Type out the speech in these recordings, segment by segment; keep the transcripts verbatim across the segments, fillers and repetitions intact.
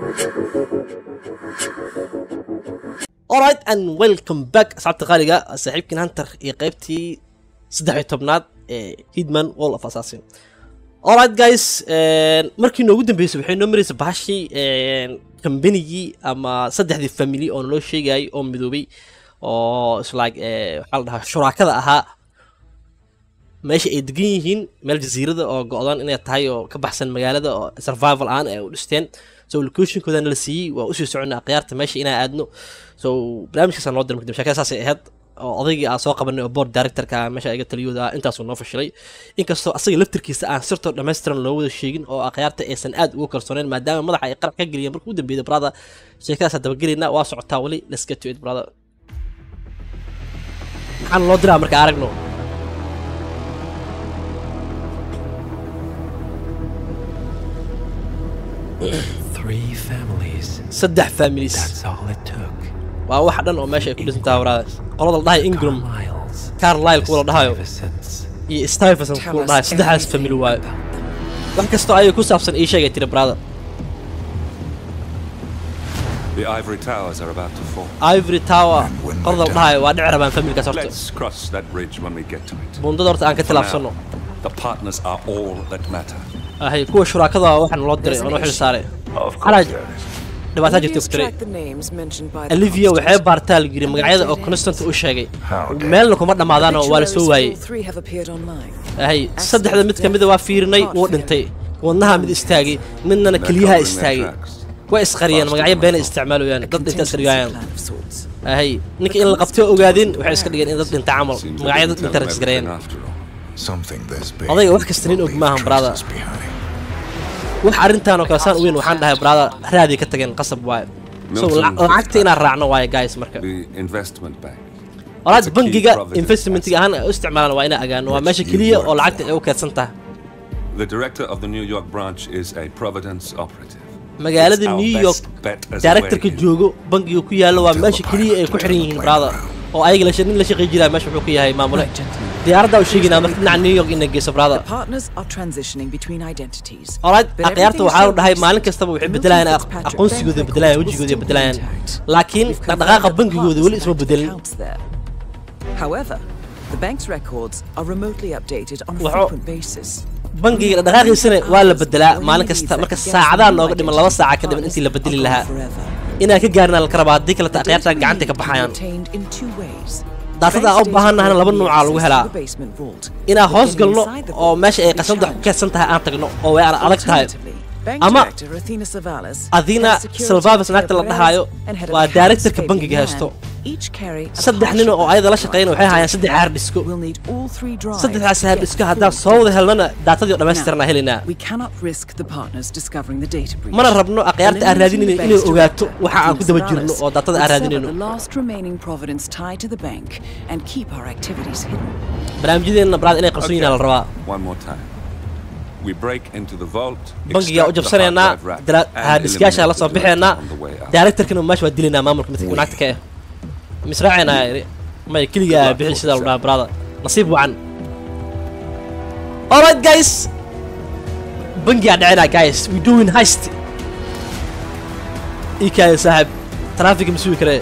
Alright, and welcome back أصحاب تقاليقة صاحبكن هانتر إيه قيبتي صدح تبنات هيدمان وول أوف أساسين. Alright guys, markii noogu dambeysay waxay noo maraysaa bahashii company ama saddexdii family oo loo sheegay oo midoobay oo is like waxa la dhahaa shuraakada ahaa meesha ay degan yihiin meel jasiirada oo go'dan inay tahay oo ka baxsan magaalada oo survival aan ay u dhisteen so location koodana la siiyay waa u soo soconaa qiyaarta meesha inay aadno so barnaamijkaas loo diray markii shaqadaas ay ahayd oo odaygii aan soo qabanay oo board director-ka meesha ay taliyooda intaas uu noo fashilay inkastoo asaga laftirkiisa aan sirto dhameystiran loo wada sheegin oo aqyaarta aysan aad ugu kalsooneen maadaama madaxa ay qarab ka galiyeen markuu u dambeeyay brother sheekadaas daba galina waa socotaa wali let's get to it brother waxaan loo diraa marka aragno three families saddex families that's all it took waa wax dhan oo meesha ay ku dhisantaa brother qolada la dhahay Ingram Carlisle kuwa la dhahayo iyo Stuyvesant kuwa la dhahay saddexdaas family waay wax kasto ay ku saabsan ii sheegay tiri brother The Ivory Towers are about to fall. Ivory Tower qolada la dhahay waa dhici rabaan family-kaas horta Let's cross that bridge when we get to it. bundada horta aan ka talaabsano The partners are all that matter. ahay kuwa shuraakada waxaan loo diray oo xil saaray Of course there is. dhibaatada jirta ku tiray Olivia waxay baartaal giri magacyada oo constant u sheegay meelna kuma dhamaadaan oo waa la soo waayay ahay saddexda mid kamid ah waa fiirinay oo dhintay wadnaha mid istaagay midna kaliyaha istaagay way isqariyeen magacyo been isticmaalayaan dad inta isqariyaan ahay ninka in la qabto ogaadin waxay iska dhigeen in dad dhinta camal magacyada dad dhinta isqariyeen something this big odayga wax kasta nin og maahan brother wax arintaan oo kala saan weyn waxaan dhahay brother raadi ka tageen qasab waay so lacagta inaan raacno waay guys marka The investment bank. walaad bangiga investmentiga ahaan u isticmaalaan waa ina agaano waa meesha kaliya oo lacagta ay u keedsan tahay The director of the New York branch is a Providence operative. magaalada New York director-ka joogo bangiga ku yaalo waa meesha kaliya ay ku xiran yihiin brother oo ayaga la shaqeyn la shaqeey jiraa meesha wuxuu ku yahay maamule diyaaradda u sheegina marka dhinaca New York inay geeso brother partners are transitioning between identities alright aqyaarta waxa uu dhahay maalin kastaba waxay bedelayaan aqoonsigooda bedelayaan wajigooda bedelayaan laakiin dhaqdhaqaaqa bangigooda wali isma bedelin however the bank's records are remotely updated on a frequent basis bangiga dhaqdhaqaaqiisana waa la bedelaa maalin kasta marka saacadaha nooga dhiman laba saac ka dhiman intii la bedeli lahaa inaan ka gaarnaa la karaba haddii kale aqyaarta gacanta ka baxayaan daatada u baahannahay laba nooc lagu helaa inaa hoos galno oo meesha ay qasabda ku keedsan tahay aan tagno oo way adag tahay ama Athena Silvavis naagta la dhahayo waa director-ka bangiga haysto saddex nin oo ayada la shaqeeyeen waxay hayaan saddex hard disk saddexdaas hard disk haddaan soo wada helnana daatadii dhammaystirna helinaa mana rabno aqyaarta aan raadinayno inay ogaato waxa aan ku daba jirno oo daatada aan raadinayno barnaamijyadeena brad inay qarsoon yihiin la rabaa One more time. We break into the vault. bangiga u jabsanaynaa hard disk-yaasha la soo bixeenaa director-kana meesha waa dilaynaa maamulka midka naagta ka ah misraacayna ma kaliya bixin sida la brother nasiib wacan alright guys bangiga dhacayna guys we doing heist ikay saaxib traffic masuul kare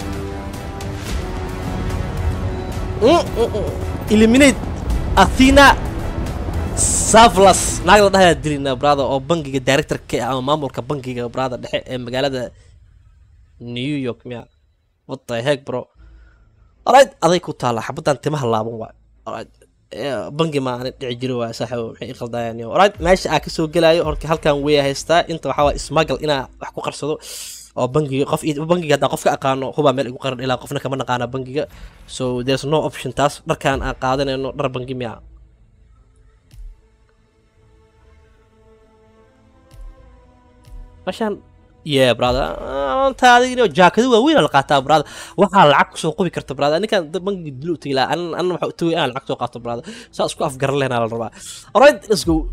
eliminate Athena Savlas naag la dhahay dilina brother oo bangiga director-ka ama maamulka bangiga brother dhexe ee magaalada New York miya what the heck bro alright aday ku taala xabadan timaha laaban waa alright bangi ma aan dhici jiro waa sax oo waxay qaldayaan iyo alright meesha aan ka soo galaayo horka halkan way haystaa inta waxa waa smuggle ina wax ku qarsado oo bangiga qof bangiga hada qofka aqaano huba meel igu qaran ilaa qofna kama naqaana bangiga so there's no option taas dharkan aan qaadanayno dhar bangi miya mashan yeah brother anta adiga jaakadu waa weyn la qaataa brother waxa lacag ku soo qobi karta brother ninkan bangiga dilu tigila an an waxa uu tagay aan lacag soo qaato brother saas ku afgaran leena la rabaa alright let's go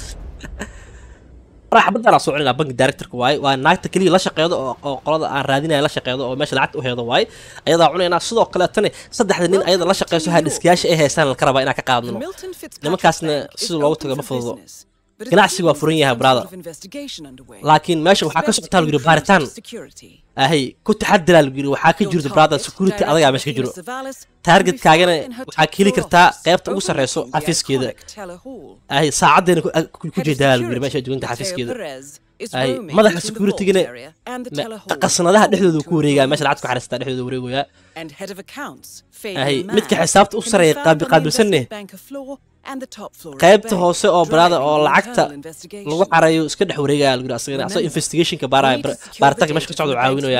راح بدنا نصور لنا بنك دايركتور كواي ونايت كلي لا شقيده oo qolada aan raadinay la shaqeedo oo meesha lacag u heedo waay ayada cunayna sidoo kale tan saddexda nin ayada la shaqeeyso ha diskiyaasha ay heesaan la karaba ina ka qaadno nimankaasna sidoo loogu tago ma fududo ganacsigu waa furan yahay brother laakiin meesha waxaa ka socotaa lagu yiri baaritaan ahay ku taxadira lagu yiri waxaa ka jirta brother security adaga meesha ka jiro target kaagana waxaa kili kartaa qaybta ugu sareyso xafiiskeeda ahay saacadeena ku jeedaa lagu yiri meesha joogta xafiiskeeda ahay madaxa security-gana qasnadaha dhexdooda ku wareegaa meesha lacag ku xariistaa dhexdooda wareegaya ahay midka xisaabta u sareeya qaabilsanne qaybta hoose oo brother oo lacagta lagu xarayo iska dhex wareegaya lagu yiri asagana asoo investigationka baaraya baaritaanka meesha ka socdo caawinaya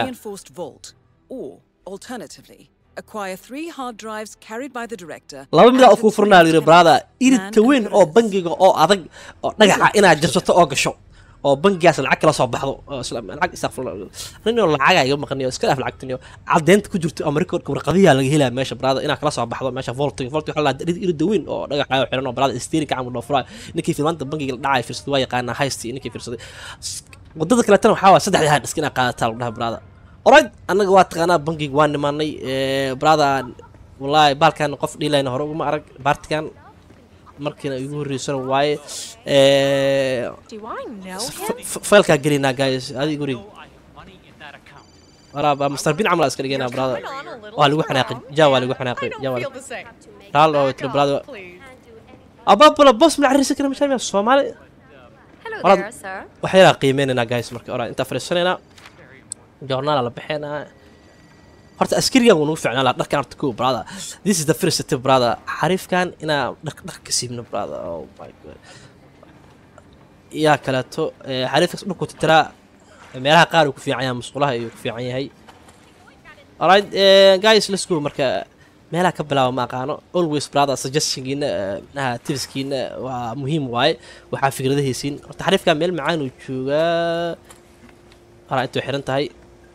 acquire three hard drives carried by the director laba mid oo ku furnaa lagu yiri brother iridka weyn oo bangiga oo adag oo dhagaxa inaad jirsato oo gasho oo bangigaas lacag kala soo baxdo lacag isaqfur nin oo lacag ay maqaniyo iska af lacagtaniyo cadeynta ku jirto ama record warqadiya laga helaa meesha brother ina kala soo baxdo meesha vault vault waxa la irid weyn oo dhagaxa oo xiran oo brother steering ka amul furaa ninkii fiilanta bangiga la dhacay firsad waa yaqaan haysti ninkii firsaday wadada kale tan waxa waa saddex hard iskina qaadataa lagu dhaha brother alright anaga waa taqaanaa bangiga waan nimaanay brother wallahi balkan qof dhiilayna hore uma arag baartikan markina igu horeeysan waaye ee failka gelina guys adiga guri araba master bin amla iska dhigayna brother waa lagu xanaaqay jaa lagu xanaaqay jaa taal oo tiri brother aba bala boss ma arrin sakana mashaamiya Soomaali hello there sir waxay qiimeynayna guys marka ora inta fariisanayna journal la bixina horta askariga uu u fiicnaa dharkan horta ko brother this is the first step brother xariifkan ina dhar dhar ka siibno brother oh my god ya kala to xariifka dhulku tira meelaha qaar uu ku fiican yahay musqulaha iyo ku fiican yahay alright guys let's go marka meelaha ka bilaabo ma aqaano always brother suggestionina ah tipskiina waa muhiim waay waxa fikradahiisiin horta xariifka meel macaan uu jooga ara intuu xiran tahay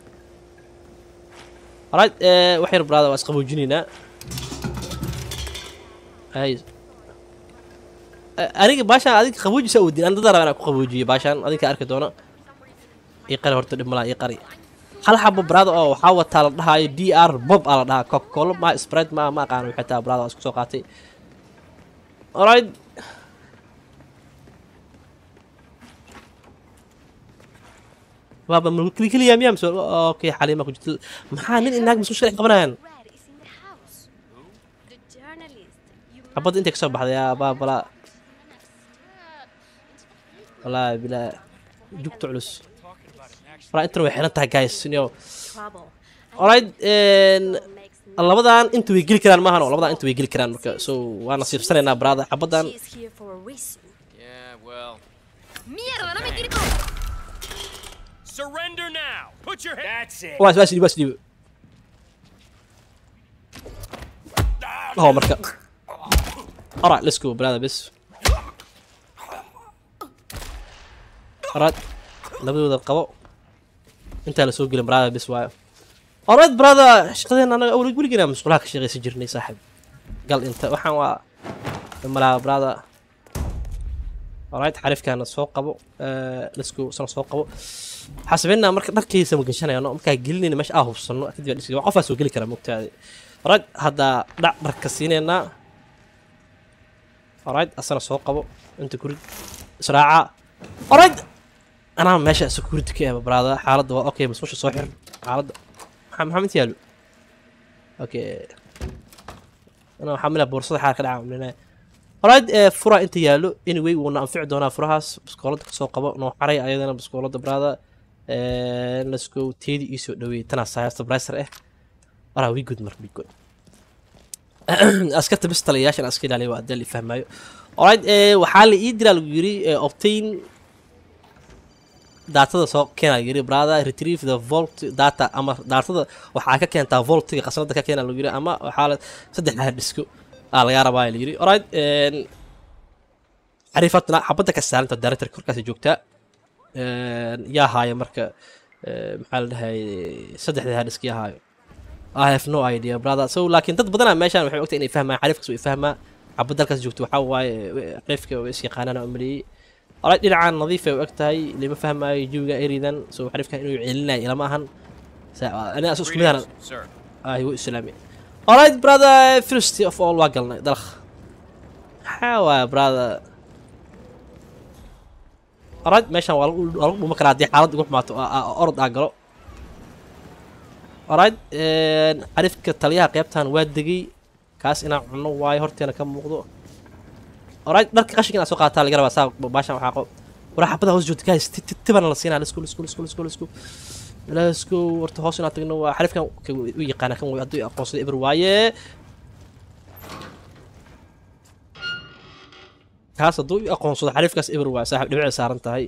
alright eh waxyar brother waa isqaboojinina ay aniga baashan adiga qaboojisa u diin andada rabana ku qaboojiyo baashan adiga arki doona ii qari horta dhimala ii qari hal xabo brother oo waxa wata la dhahayo D R Bob ala dhaha Coca-Cola ma Sprite ma ma aqaan wixii taa brother isku soo qaatay alright baba ma kli kli yam yam soo okay xalima ku jirto maxaa nin inaag mas'uul shaqo qabanayaan abad inta ka soo baxday ya baba la wala bila jugto culus ra inta way xiran tahay guys inoo alright en labadan inta way geli karaan maahan labadan inta way geli karaan marka so waa nasiibsanaynaa brother abadan yeah well mierda no me tires surrender now put your head that's it was was was oh marka alright let's go brother bes alright labadooda qabo inta la soo gelin brother bes waayo alright brother shaqadeena anaga awli gurigeena mas'uulaha ka shaqeysan jirnay saaxib gal inta waxaan waa malaa brother alright xarifkaana soo qabo let's go san soo qabo xasabina marka dharkiisa ma gashanayno marka gelinayna meesha ah hubsano kadib dhisay qof soo gali kara mugtaadi alright hada dhac dharka siinayna alright asana soo qabo inta guri israaca alright ana meesha security ka brother xaaladda waa okay mas'uusha soo xir xaaladda maxamed yaalo okay ana xamila boorsada xaar ka dhaca alright fura inta yaalo anyway wana anfici doona furahaas biskoolada ka soo qabo noo xaray ayadana biskoolada brother ee let's go teedi isoo dhaweey tana sayasta bracer eh ara we good mar we good askarta bistalayaashan askii dhaalay waa dal fahmayo alright ee waxa la ii diraa lagu yiri obtain daatada soo keenay yiri brother retrieve the vault data ama daatada waxa ka keentaa vaultiga qasnada ka keenay lagu yiri ama waxa la saddex hard disko ah laga rabaa la yiri alright een arifatna xabada ka saaranta director korkaas joogta een yaa haaya marka maxaa la dhahay saddexda hard disk yaa haayo I have no idea brother so laakiin dad badan meeshan waxay ogtay inay fahmaan xarifkaas way fahmaa xabada halkaas joogto waxa waaye qeefka way is yaqaanana umri alright dhinacan nadiif ay ogtahay lima fahmaayo jiwga eridan soo xarifkan inuu celinay ilama ahan ana asus kumidana ay wuu islaami alright brother first of all waa galnay dalkh hawa brother alright meeshan waa lagu dhuma karaa haddii xaalad ugu xumaato orod aa galo alright carifka taliyaha qaybtan waa degay kaas inaan cunno waayo horteena ka muuqdo alright dharka qashinka inaa soo qaataa laga rabaa saa baashan waxaa qo waraa xabada hoos joogta guys tibana la siinaa let's go let's go let's go let's go let's go let's go horta hoos inaan tagno waa xarifkan u yaqaana kan way hadduu aqoonsada eber waaye kaas hadduu aqoonsado xarifkaas eber waaye saaxiib dhibicay saaran tahay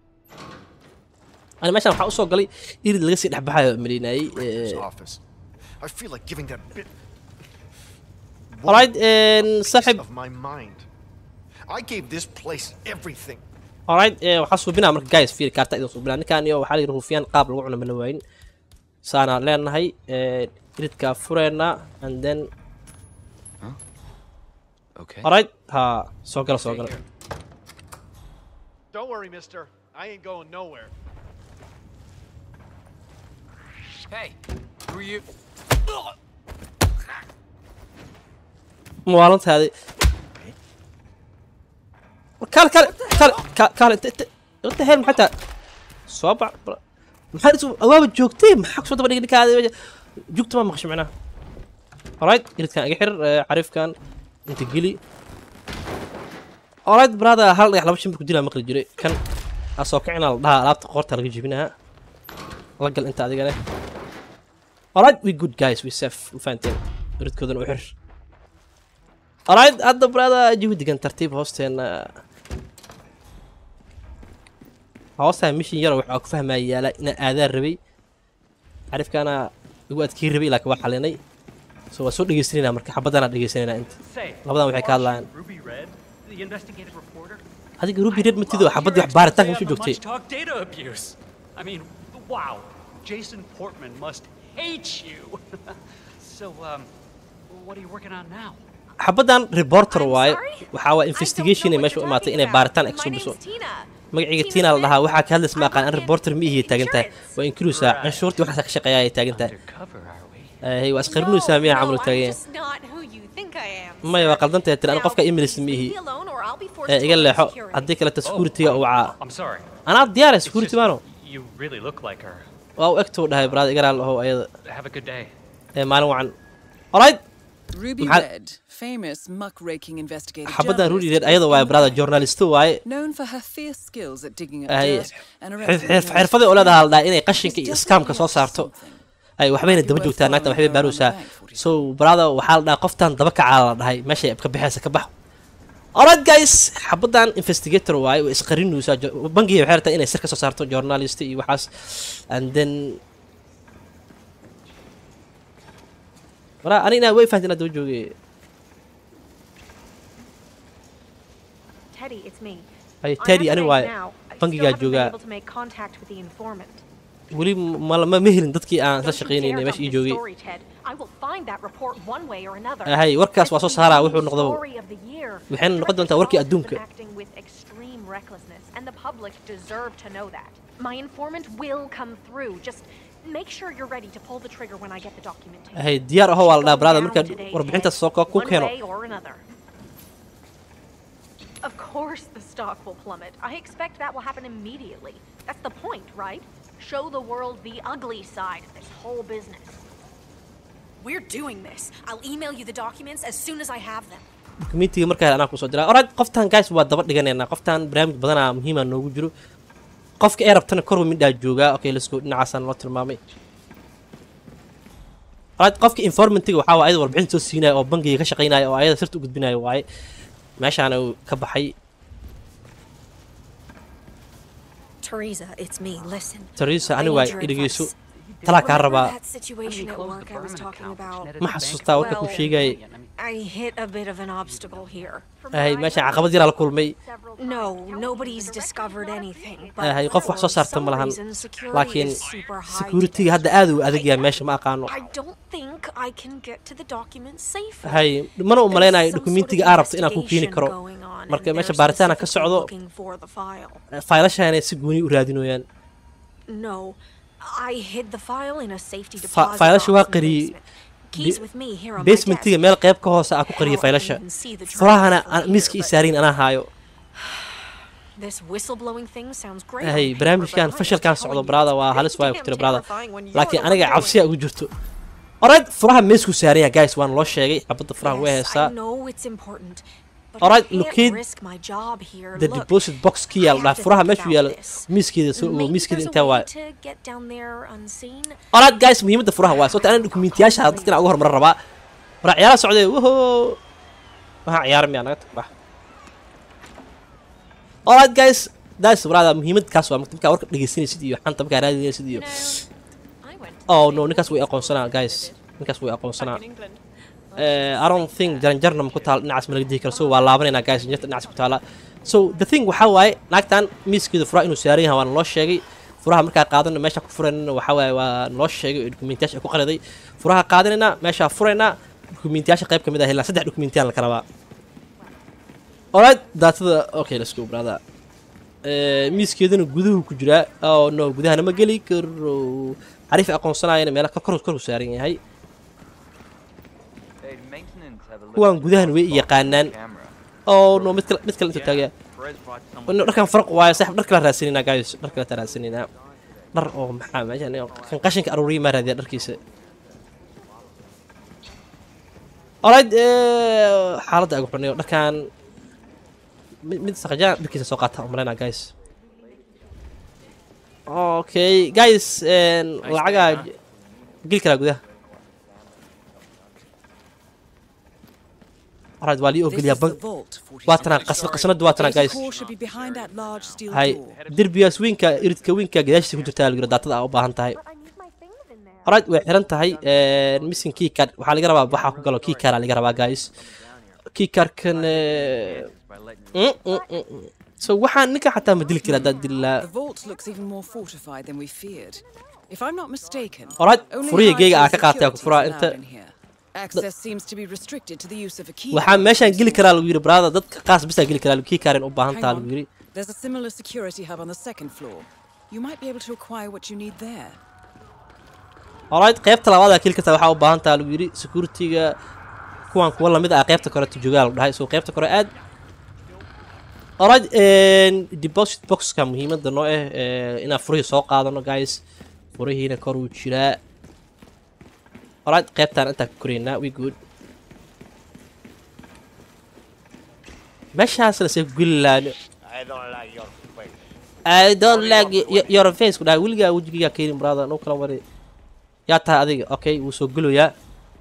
أنا ماشي أنا حاوس أقولي يريد لقى سيد حبها مليناي. I feel like giving that bit. Alright, and صاحب. Of my mind. I gave this place everything. Alright, وحاسو بنا مرك جايز في الكارت إذا صوب بنا كان يو حالي رهوفيان قابل وقعنا من الوين. سانا لأن هاي يريد كفرنا and then. Okay. Alright, ها سوقر سوقر. Don't worry, mister. I ain't going nowhere. Hey, who are you? موالنت هذه. كار كار كار كار انت انت انت هين حتى صوابع محل اواب جوجتي محق صوت بدي لك هذا جوجت ما مخش معنا. alright قلت كان احر عارف كان انت قلي. alright برادا هل يحلب شنو بدي مقل جري كان اسوقعنا لها لابت قورتها لقى جبناها. لقل انت هذه alright we good guys we safe وفانتين نريد كذا وحر. alright هذا برادا جودي كان ترتيب هوستين هوستين مش يرى وحاك فهم يا لا إن آذار ربي عارف كان يقعد كير ربي لك واحد علينا سو سو دقيسينا مركب حبضنا دقيسينا أنت لبضنا وحكي الله هذيك روبي ريد متدو حبض واحد بارد تاك مش جوكتي. I mean, wow, Jason Portman must hate you. So, um, what are you working on now? حبضان ريبورتر واي وحاول انفستيجيشن ماشي معناته إنه بارتان إكسوبسو مقعي تينا لها وحا كهذا اسمه قان أن ريبورتر مي هي تاجنته وإنكلوسا عن شورتي وحا شقيا هي تاجنته هي واسقرنو سامية عملوا تاجين ما يبقى قلدنته ترى أنا قفك إيميل اسمه هي قال لي حق أديك لا تسكورتي أو ع أنا ديار سكورتي مانو أو أكتب ده براد إقرأ له هو أيضا ما نوع عن alright Ruby Red, famous muckraking investigative حبدا رودي ريد أيضا واي برادة جورناليستو واي known for her fierce skills at digging up dirt and حرف حرفضي أولادها هالدا إني قشن كي إسكام كسو صارتو أي وحبين الدمجو تاناكتا وحبين باروسا سو برادة وحال دا قفتان دبكا على هاي ماشي بكبي حاسة كبحو alright guys حبدا investigator واي وإسقرينو سا بنجي وحيرتا إني سيركا سو صارتو جورناليستي وحاس and then ورا أنا إنا وين فهمت أنا دوجوجي. Teddy, it's me. أي تيدي أنا واي بنجي جا جوجا. ولي ما ما مهلن دتكي أنا تشقيني إني ماشي يجوجي. هاي وركاس واسو سهرة وحول نقضوا. وحين نقدم أنت وركي أدومك. My informant will come through. Just make sure you're ready to pull the trigger when I get the documentation. هاي ديار هو على برادة مركز وربعين تسوق كوكينو. Of course the stock will plummet. I expect that will happen immediately. That's the point, right? Show the world the ugly side of this whole business. We're doing this. I'll email you the documents as soon as I have them. كميتي مركز أنا كوسو جرا. alright قفتان guys وادبر دقنينا قفتان برامج بدنا مهمة نوجرو. قفك إيه ربطنا كرو من دا جوجا أوكي let's go نعسان الله ترمامي. alright قفك informant وحاول أيضا وربعين توسينا أو بنجي كشقينا أو أيضا صرت وجد بنا واي. ماشي أنا كبحي. Teresa, it's me. Listen. Teresa أنا واي إدريسو طلع كهرباء. ما حسستها وقت كل شيء جاي. I hit a bit of an obstacle here. هاي ماشي عقبة دير على كل مي. No, nobody's discovered anything. هاي قف وحصة صارت ملهن. لكن security هذا أذو أذى جا ماشي ما قانو. I don't think I can get to the documents safely. هاي ما نو ملانا دوكيمنتي عرفت إن أكون كيني كرو. مركب ماشي بارتانا كسعودو. فايلش هاي سجوني ورادينو يان. No, I hid the file in a safety deposit. فايلش واقري. بيسمنتي ميل قيب كهوسة أكو قرية فايلشة. فراها أنا ميسك إسارين أنا هايو. This whistleblowing thing sounds great. Hey, برنامج كان فشل كان صعود برادا وهالس واي كتير برادا لكن أنا قاعد عبسية وجرته. Alright فراها ميسكو سارية guys وان الله شيء حبت فراها وين هسا. Alright locate the deposit box key لا فراها ماشي ويا ميسكي ده ميسكي ده انت واي. Alright guys مهم ده فراها واي صوت أنا دوكيومنتياش هذا كنا أقول مرة ربع. راح عيال سعودية وهو. ما عيار ميانا تبع. Alright guys daas waraada muhiimad kaas waa marka warka dhageysanaysid iyo xanta marka raadinaysid iyo oh no ninkaas way aqoonsanaa guys ninkaas way aqoonsanaa eh I don't think jaranjarna ma ku taal dhinacaas ma laga dii karo so waa laabanayna guys inta dhinacaas ku taala so the thing waxa waaye naagtan miiskeeda fura inuu saaran yahay waan loo sheegay furaha marka qaadana meesha ku furayna waxa waaye waa loo sheegay documentation ku qaladay furaha qaadanayna meesha furayna documentation qayb kamid ah ilaa saddex documentation la kala baa. Alright daatada okay let's go brother. Eh miiskeedana guduhu ku jira oo no gudahana ma gali karo arif aqoonsanayna meel ka kor kor u saaran yahay. kuwan gudahan way yaqaanaan oo no mid kale mid kale inta taagaya wana dharkan farq waayo saaxib dhar kala raasanina guys dhar kala raasanina dhar oo maxaa meeshan kan qashinka aruuriye ma raadiya dharkiisa. Alright eh xaaladda ugu xunay dharkan mid saqajaan dharkiisa soo qaata umrayna guys. Okay guys en lacaga gil kala gudaha. Alright wali oo galiya bank waatana qasna qasnadu waatana guys. Hay dirbiyaas wiinka iridka wiinka gadaashii ku jirta lagu daatada u baahan tahay. Alright way xiran tahay en missing key card waxa laga rabaa waxa ku galo key card laga rabaa guys. Key card kan so waxaan ninka xataa ma dili karaa dad dilaa. The vault looks even more fortified than we feared. If I'm not mistaken. Alright furiyayga aa ka qaatay ku furaa inta. Access seems to be restricted to the use of a key. waxaan meeshan gili karaa lagu yiri brother dadka qaas bisa gili karaa key card u baahan tahay lagu yiri. There's a similar security hub on the second floor. You might be able to acquire what you need there. Alright qaybta labaad ee kilka waxa u baahan tahay lagu yiri security-ga kuwan kuwa lamid ah qaybta kore tujugaal dhahay soo qaybta kore aad. Alright and deposit box ka muhiimada noo ah ina furihi soo qaadano guys furihiina kor u jira. Alright qaybtan inta ku koreena we good. meeshaas la soo gullaan I don't like your face. I don't like your face ku dhahay wiliga wajiga keenin brother no kala wari yaa tahay adiga okay wuu soo gulayaa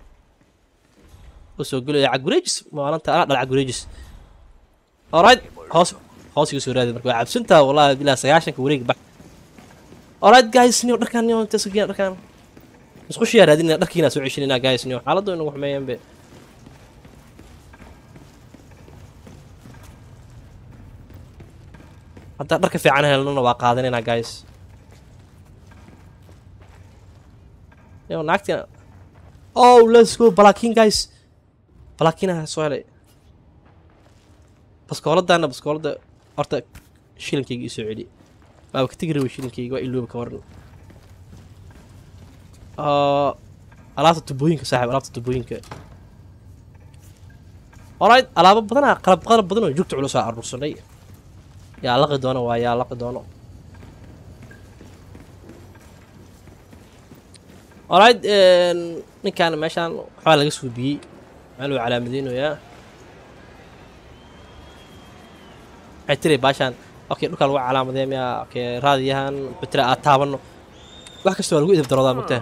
wuu soo gulayaa cagurejis maalinta ana dhal cagurejis. Alright hoos hoos igu soo raadi markaa cabsanta wallahi bilaa sagaashan ka wareeg bax. Alright guys niyo dharkan niyo inta soo geeyay dharkan isku shiya raadina dharkiina soo ceshinina guys niyo xaaladdu inagu xumeeyeen be. hadda dharka fiican helnana waa qaadanayna guys. Yo naagtina oh let's go blacking guys blackina soo helay baskooladaana baskoolada horta shilinkayga isoo celi waa ka tigri shilinkayga waa iloob ka waran ah alaabta tubooyinka saaxiib alaabta tubooyinka. Alright alaabo badan qalab qalab badan oo joogto culus ah arursanay yaa laqi doono waa yaa laqi doono. Alright ninkaan meeshaan waxa laga soo biyay meel uu calaamadeynayaa xitiri baashan okay dhulka lagu calaamadeeyaa okay raadiyahan bitra aad taabano wax kasta waa lagu idib daroodaa mugtaa.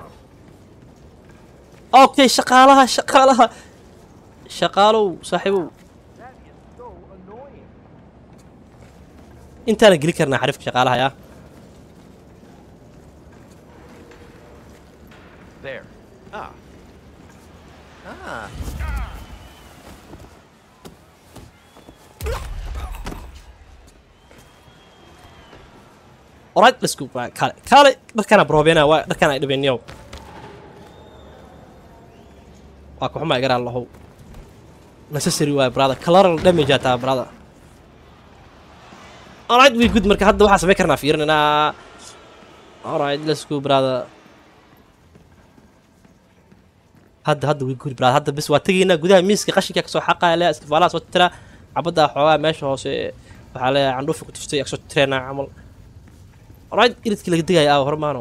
okay shaqaalaha shaqaalaha shaqaalow saaxiibow intaana geli karnaa xarifka shaqaalaha yaa. There. Ah. Ah. Alright let's go back. Kale kale dharkana broobena waa dharkana ay dhibeenyo waa ku xumaa garan lahow necessary waa brother collateral damage ata brother. Alright we good marka hadda waxa sameey karnaa fiirnana. Alright let's go brother hadda hadda we good brother hadda bis waa tageyna gudaha miiska qashinka ka soo xaqaa ilaa iskifaalaha soo tira cabada xoogaa meesha hoose waxaa leeyahay candhuufi ku tuftay agsoo treena camal alright iridkii laga degaya aa hormaano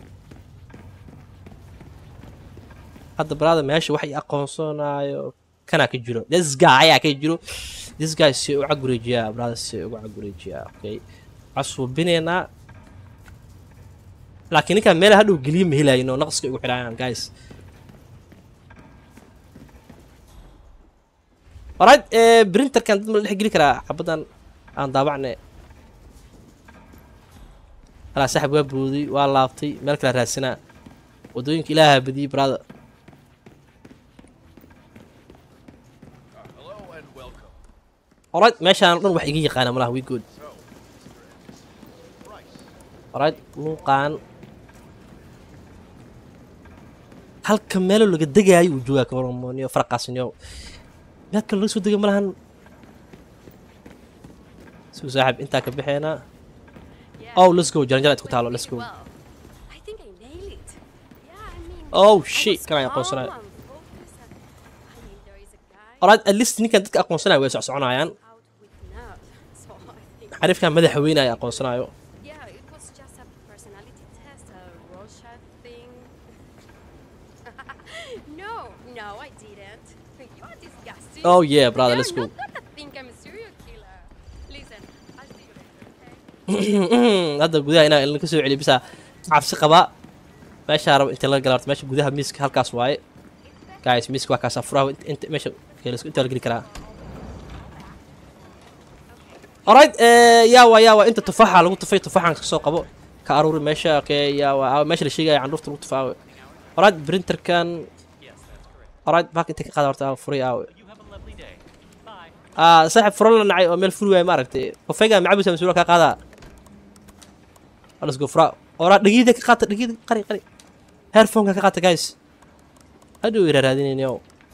hadda brother meesha wax i aqoonsanaayo kanaa ka jiro this guy ayaa ka jiro this guy si u cagureejiyaa brother si ugu cagureejiyaa okay casuubinaynaa laakiin ninkaan meel hadhow geliye ma helayno naqska ugu xidhaayaan guys alright eh printerkan dad ma la dhex geli karaa xabadan aan daabacne halaa saaxib waa booday waa laabtay meel kale raadsanaa wadooyinka ilaaha badiyey brother alright meeshaan dhan wax iga yaqaana malaha we good alright luuqaan halka meelo laga degaayo uu joogaa kawarmoniyo faraqaasniyo meel kale laga soo dega malahan suu saaxib intaa ka bixeenaa oh let's go jaranjara ku taalo let's go oh shit kan ay aqoonsanayo alright at least ninkan dadka aqoonsanayo way socsoconayaan xarifkan madaxweyne ay aqoonsanayo oh yeah brother let's go hadda gudaha inaa ilin ka soo celiyo bisa cabsi qaba meesha rabo inta laga galaarto meesha gudaha miiska halkaas waaye guys miiska waa kaas afuraha inta meesha inta la geli karaa alright eh yaa waa yaa waa inta tufaaxa lagu tufay tufaaxan ka soo qabo ka aruuri meesha okay yaa waa meesha la sheegay candhuufta lagu tufaayo alright printerkan alright baak inta ka qaad horta furay aaw ah saaxib furo la nacay oo meel furi waay ma aragtay qofayga macabisa masuula ka qaada let's go fura ora dhagiida ka qaata dhagiida qari qari headphone ka qaata guys haduu ira raadinayno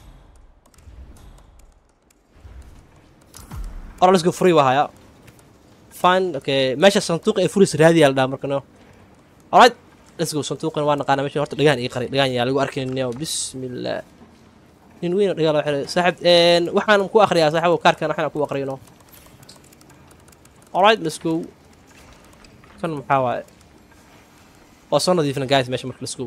ora let's go free wahaya fine okay meesha sanduuq ay furis raadiya la markano alright let's go sanduuqan waa naqaana meesha horta dhagaan ii qari dhagaan yaa lagu arkaynayo bismillah nin weyn dhagaa loo xiray saaxib een waxaan ku akhriyaa saaxib kaarkan waxaan ku akhriyo alright let's go kan maxaa waaye waa soo nadiifina guys meesha marka let's go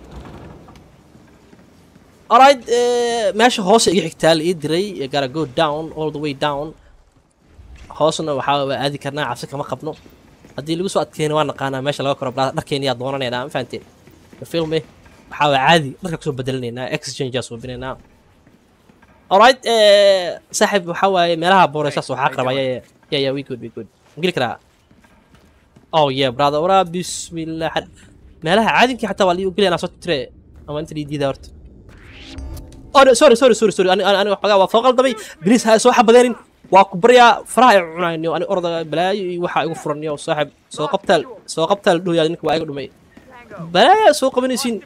alright meesha hoose iga xigtaa la ii diray you gotta go down all the way down hoosna waxaa waa aadi karnaa cabsi kama qabno haddii lagu soo adkeeno waa naqaanaa meesha laga koro brother dharkeena yaa doonanaynaa ma fahanteen filme waxaa waa caadi dharka kusoo bedelanaynaa exchange soo binaynaa alright saaxib waxaa waaye meelaha booraysaas waxaa qarabaya ya ya we good we good geli karaa oh yeah brother ora bismillah meelaha caadinkii xataa waa lii ogolyaanaa soo tire ama inta lii diida horta oh sorry sorry sorry sorry ani ani waxoogaa waa fooqal dabay bilis ha soo xabadeenin waa ku baryaa faraha ay cunayno ani orda balaayo iyo waxa igu furaniyo saaxib soo qabtaal soo qabtaal dhooyaa ninka waa iga dhumay balaayo soo qabanaysiin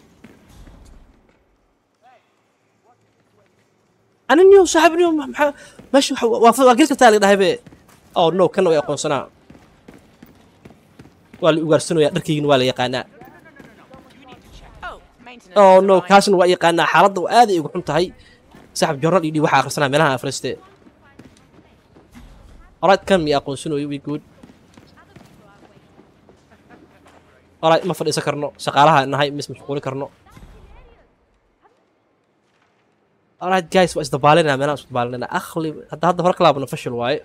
أنا نيو صاحب نيو مح ماشي وافق قلت تالي ده هبه أو نو كانوا يقون صنع ولا يقرسنوا يدركين ولا يقانا أو نو كاسن ويقانا حرض وآدي يقولون تهاي صاحب جرال يدي واحد آخر سنة منها فرستة أراد كم يقون سنو يبي جود أراد ما فرق سكرنا سقالها إن هاي مش مشغول كرنا alright guys waa isdabaalinaa meelaha isdabaalinaa akhli hadda hadda hore kalaabna fashil waaye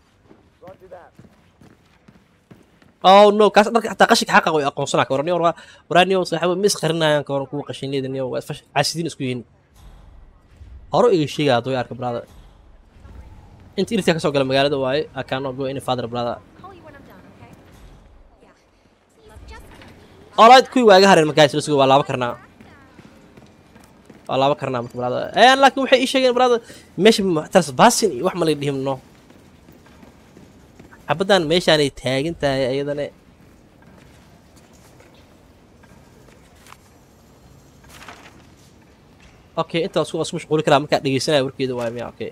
oh no kaas dharka xataa qashika xaqa way aqoonsanaa ka waraniyo waa waraniyo saaxiibo mis qarinayaan ka waran kuwa qashineedan iyo waa fash caasidiin isku yihiin hore iga sheegay aad way arka brother inta irta ka soo galay magaalada waaye I cannot go any further brother alright kuwi waaga hareen guys let's go waa laaba karnaa والله بكرنا مك برادة إيه لكن وحي إيش شيء برادة مش ترس باسين وح مالي ديهم نو أبدا مش يعني تاج أنت أيضا نه أوكي أنت أسوأ أسمش قولي كلام كات دقيقة سنة وركيد وايم أوكي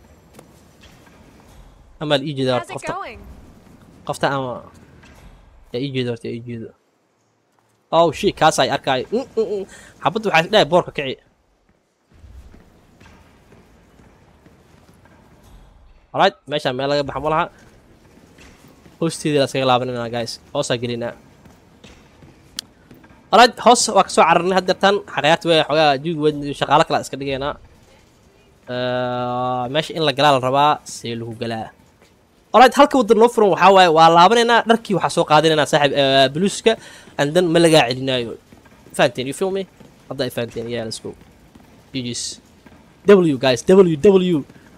أما الإيجي دار قفتا قفتا أما يا إيجي دار يا إيجي دار أو شيء كاساي أركاي حبض وحاس لا بورك كعي alright meesha meel laga baxmo laha hoosteedii la iskaga laabanayna guys hoosaa gelinaa alright hoos waa kasoo cararnay haddeertan xaqayaadta way xoogaa juugi weyn shaqaalo kale iska dhigaynaa meesha in la galaa la rabaa see lagu galaa alright halka waddan noo furan waxaa waaye waa laabanaynaa dharkii waxaa soo qaadanaynaa saaxiib buluuska and then ma lagaa celinaayo fahanteen you feel me hadda ay fahanteen yeah let's go G G's W guys W W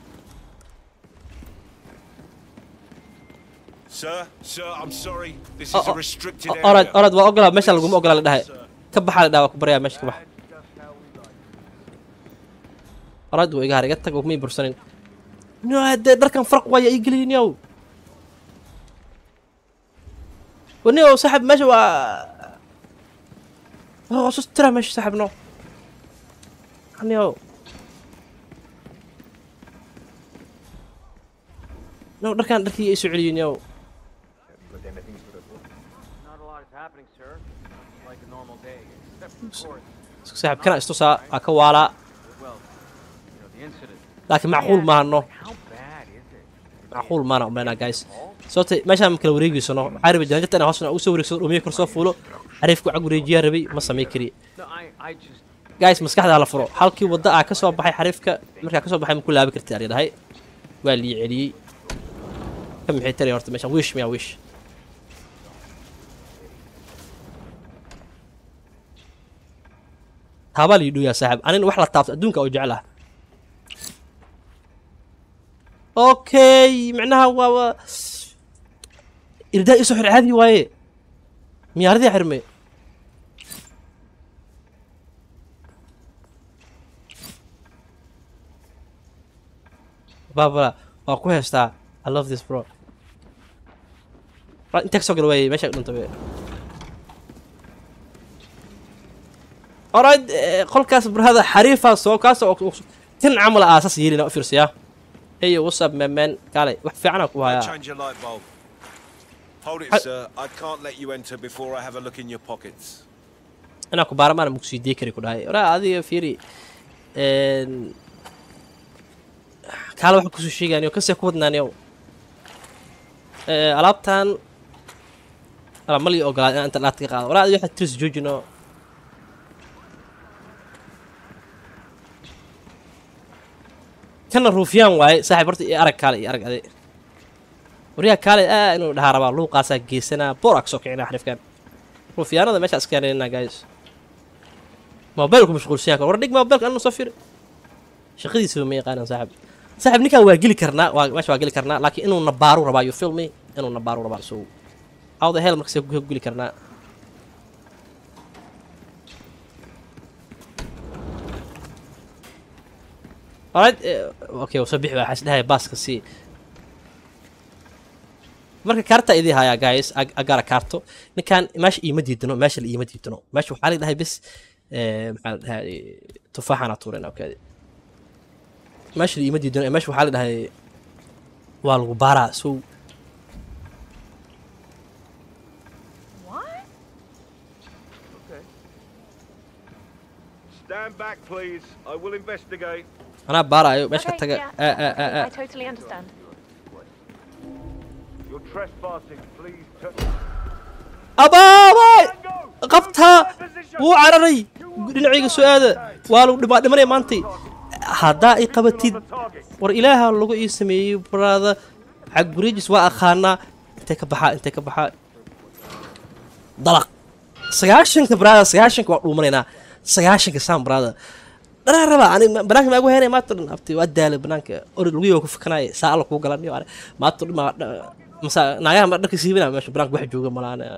Sir, sir, I'm sorry. This is a restricted area. Alright, alright, waa ogolaa meesha laguma ogolaa la dhahay. Ka baxa la dhahay waa ku baryaa meesha ka bax. Alright, waa iga har iga tag oo ma bursanin. No, hadda dharkan farq waa ii gelin yow. Wani oo saaxib meesha waa waa soo tira meesha saaxib no. Ani oo No, dharkan dharkii ay soo celiyeen yow. saaxib kana istusaa aa ka waalaa laakiin macquul maahano macquul maana umleynaa guys sababta meeshaan kala wareegaysano waxaa rabay janjata inaan hoosna ugu soo wareegsado dhumiya kor soo fuulo xariifku cag wareejiyaa rabay ma samay kari guys maskaxdaa la furo halkii wadda aa ka soo baxay xariifka markaa ka soo baxay ma ku laabi kartay ayaa dhahay waa lii celiyey ka maxay taray horta meeshaan wish miyaa wish taabaa la yidhu yaa saaxib anina wax la taabto adduunka oo jecel ah okay micnaha waa waa irdaa isoo xir caadi waaye miyaaradii xirmay baabala waa ku heestaa I love this bro inta ka soo gal waaye meesha dhunta be alright qolkaas barhada xariifa soo kaas oo tin camal aasas yeelina u fiirsiyaa hey what's up man man kale wax fiican ku haya Change your light bulb. Hold it sir, I can't let you enter before I have a look in your pockets. Ana ku baarmaan ma ku sii deekari ku dhahay ora adiga fiiri een kale wax ku soo sheegaaniyo ka sii ku wadnaaniyo ee alaabtan ala mali ogolaa inta laad ka qaado ora adiga waxa tris joojino kana ruufiyaan waaye saaxiib horta iyo arag kale iyo arag ade wariya kale ah inuu dhahaa rabaa luuqaasa geesana borax oo kicina xarifkan ruufiyaanada meesha iska yareynaa guys mobilku mashquulsan yahay war dhig mobilka anna soo fiir shaqadiisa ma yaqaan saaxiib saaxiib ninkan waa geli karnaa waa meesha waa geli karnaa laakiin inuu nabaaru rabaa you feel me inuu nabaaru rabaa soo how the hell markay ku geli karnaa alright okay oo sabix waxa isdhahay baaska si marka kaarta idii haya guys agara kaarto ninkan meesha iima diidano meesha la iima diidano meesha waxa la dhahay bis ee maxaa la dhahay tufaaxana tuurayna okay meesha la iima diidano meesha waxa la dhahay waa lagu baaraa soo Stand back please. I will investigate. أنا بارا ماشي كتجا I totally understand. You're trespassing. Please turn. أبا باي قفتها مو عرري دنعيق السؤال والو دما دمري مانتي هذا إقامتي ور إلها اللغو يسمي براذا حق بريجس وأخانا أنت كبحا أنت كبحا ضلق سياشن كبراذا سياشن كوالو مرينا سياشن كسام براذا أنا ربا أنا بناك ما أقول هنا ما ترن أبتي وأدال بناك أرد لويه كفكناي سألك وقلني وأنا ما ترن ما مسا نايا ما نك سيبنا مش بناك واحد جوجا ملانا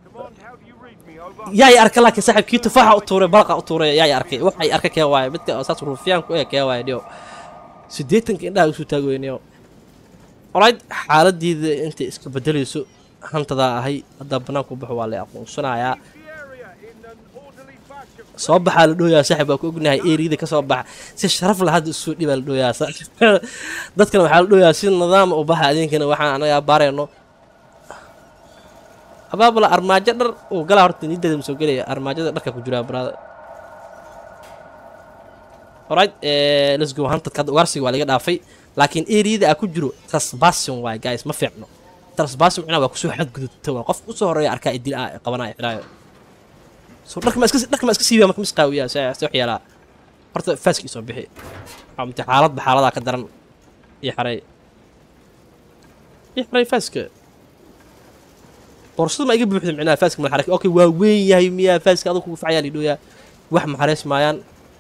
يا يا أركلا كسحب كي تفاحة أطورة بلقة أطورة يا يا أركي وحي أركي كواي بدك أساس روفيان كوي كواي ديو سديتن كنا وسو تاجوين يو alright حالدي أنت إسك بدلي سو هنتدا هاي أدبناك وبحوالي أقول صناعة صباح على الدنيا سحب أكو قلنا هاي إيريده كصباح سشرف لهذا السوق دي بالدنيا صح ضد كنا حال الدنيا سين نظام وبح هذين كنا وحنا أنا يا بارينو أبا بلا أرماجدر وقلا هرتني ده مسوقي أرماجدر لك كجرا برا alright let's go هنت كذا ورسي ولا قد عفي لكن إيريده أكو جرو تصباسون واي guys ما فهمنا trespass macnaha waa kusoo xadgudubta waa qof usoo horeeya arkaa idil ah qabanaya xiraayo soo dharka ma iska dharka ma iska siiba marka misqaawiya soo soo xiyala horta faaski soo bixi amti xaalad ba xaalada ka daran iyo xaray iyo xaray faaska borsada ma iga buuxdo macnaha faaska ma xaray okay waa weyn yahay miya faaska adigu ku facaya lidooya wax ma xareys maayaan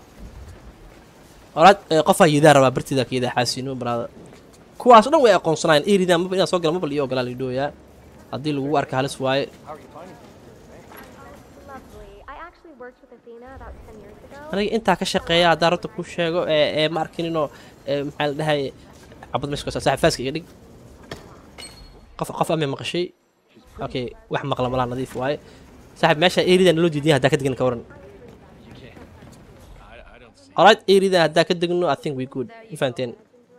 oraad qof ay yidaan rabaa bartida keeda xaasino brada kuwaas dhan way aqoonsanayaan eeridan ma inaan soo galo mobile iyo ogolaa lidooya haddii lagu arka halis waaye aniga intaa ka shaqeeya haddaan rabta ku sheego ee ma arkin inoo maxaa la dhahay cabad meesha kasoo saaxib faaska iga dhig qof qof ama maqashay okay wax maqla malaa nadiif waaye saaxib meesha eeridan loo diiday haddaa ka degna ka waran alright eeridan haddaa ka degno I think we good infanteen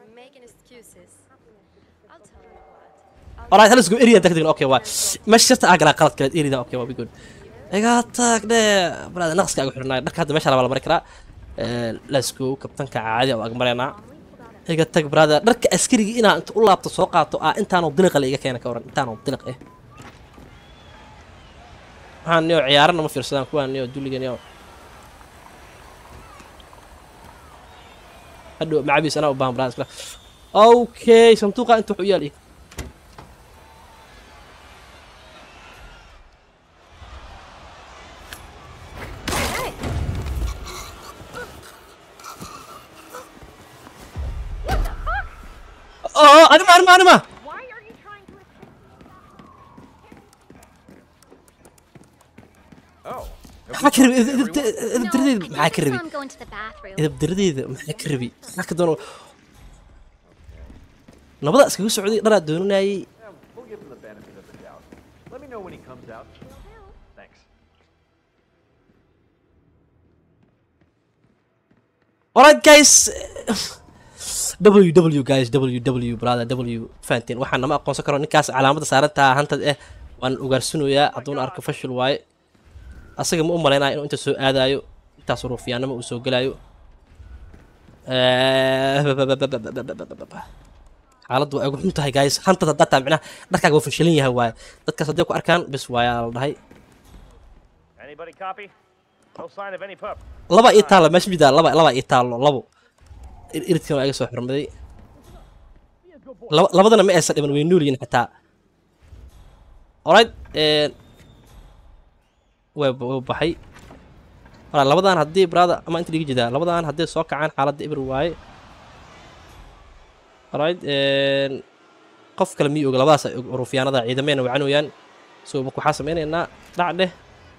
alright let's go area haddaa ka degno okay waa meesha sirta agala qalad kale eeridan okay waa we good iga tag de brada naqska ugu xirnaa dharka hadda meesha la mari karaa let's go kabtanka caadi oo agmareena iga tag brada dharka askariga ina inta u laabto soo qaato ah intaan oo diliq la iga keena ka waran intaan oo diliq eh waxaan niyo ciyaarana ma fiirsadaan kuwaan niyo duligan niyo haddo macabis ana u baan brada iskala okay santuuqa inta wuxuu yaali Oh, anima, anima, anima. Why are you trying to escape? Oh. maxaa ka rabi idabdiradeeda maxaa ka rabi I'm going to the bathroom. idabdiradeeda maxaa ka rabi maxaa ka doono nabada iskaga socday dharaa doonanayay We'll give him the benefit of the doubt. Let me know when he comes out. Thanks. alright guys W W guys W W brother W faanteen waxaan nama aqoonsan karo ninkaas calaamada saarantaa hantad eh waan ugaarsunayaa hadduu arko fashil waaye asaga ma u maleynaa inuu inta soo aadayo intaas ruufiyaanama uu soo galayo xaaladdu waa ugu xun tahay guys hantad haddaa taa micnaha dharkaaga waa fashilan yahay waaye dadkaas hadday ku arkaan bis waayaa la dhahay Anybody copy? No sign of any pup. laba ii taalo meesha midaa laba laba ii taalo labo iridkan waa iga soo xirmaday labadana ma aysan dhiban way nool yihiin xitaa alright way baxay wala labadan haddii brada ama inta dhiga jidaa labadan haddii soo kacaan xaaladda ibr waaye alright qof kale miyuu og labadaas ruufyaanada ciidameena wacanooyaan so marka waxaa sameynaynaa dhac dheh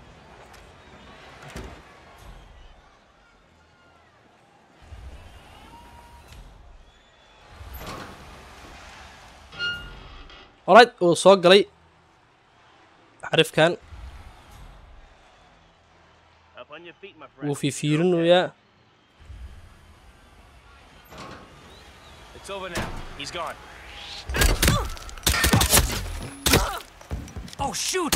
alright uu soo galay xarifkan wuu fiifiirinayaa It's over now. He's gone. Oh shoot!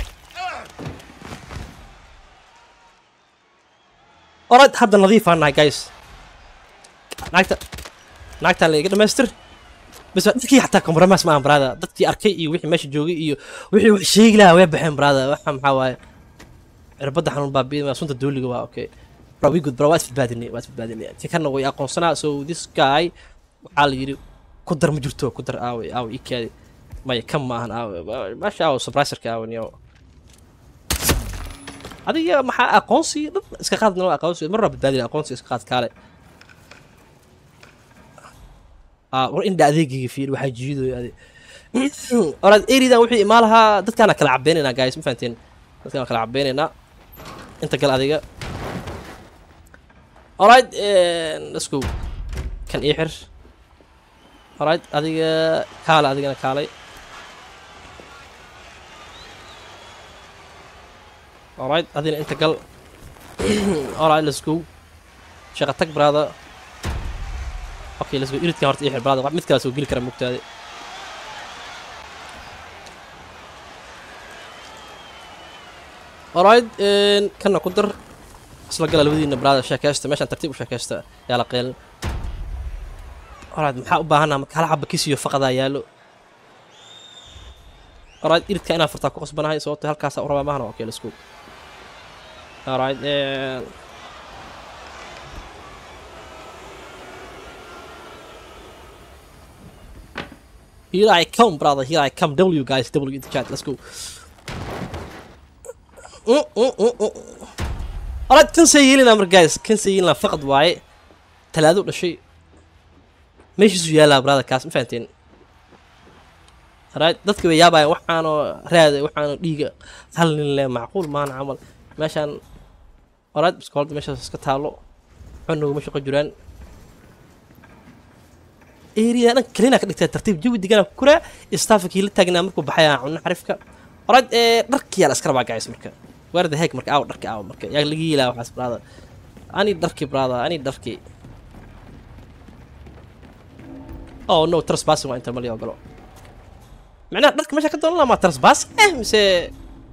alright hadda nadiifaan nahay guys naagta naagtaan la iga dhamaystir بس dadkii xataa compromise ma aan brada dadkii arkay iyo wixii meesha joogay iyo wixii wax sheegi lahaa way baxeen brada waxa maxaa waaye irbada xanuun baabiin ma sunta dooliga waa okay bro we good bro waa isbadbaadinay waa isbadbaadinay tikana way aqoonsanaa so this guy waxa la yiri ku dar ma jirto ku dar aaw aaw ikaadi ma kam maahan aaw maasha Allah surpriserka aaw niyo adiga maxaa aqoonsi iska qaadna aqoonsi mar rab badbaadin aqoonsi iska qaad kaale war in adeegiga fiir waxa jiido ade orad eridan wixii imaalaha dadkana kala cabeynayna guys ma fahanteen dadkana kala cabeynayna inta gal adiga alright let's go kan ixir alright adiga kaala adigana kaalay alright adina inta gal alright let's go shaqa tag brother okay let's go iridka horta ixir brother mid kale soo geli kara mugtaade alright kana ku dar isla gala labadiina brother sheekaysta meeshan tartiib u sheekaysta yaa la qeelin alright maxaa u baahanaa marka hal xabba kisiyo faqadaa yaalo alright iridka inaan furtaa ku qasbanahay sababtoo halkaas u rabaa maahna okay let's go alright eh here I come brother here I come W guys W in the chat let's go mm, mm, mm, mm. alright kan sayilina mar guys kan sayilina faqad waaye talaado dhashay meeshiisu yaalaa brother kaas ma fahanteen alright dadka way yaabayaan waxaan oo raad waxaan dhiiga hal nin le macquul maana camal meeshan alright biskoolda meeshaas iska taalo xunnugu ma shaqo jiraan area dhan kalina ka dhigtay tartiib jawi degan ku kura staffkii la taagnaa markuu baxaya cunno xarifka alright ee dharkii la iska rabaa guys marka where the heck marka aaw dharkii aaw marka yaa laga yeelaa waxaas brother ani dharkii brother ani dharkii oh no trespassing waa inta maliyo galo معناه دارك ماشي كدون لا ما ترسباس اه مسي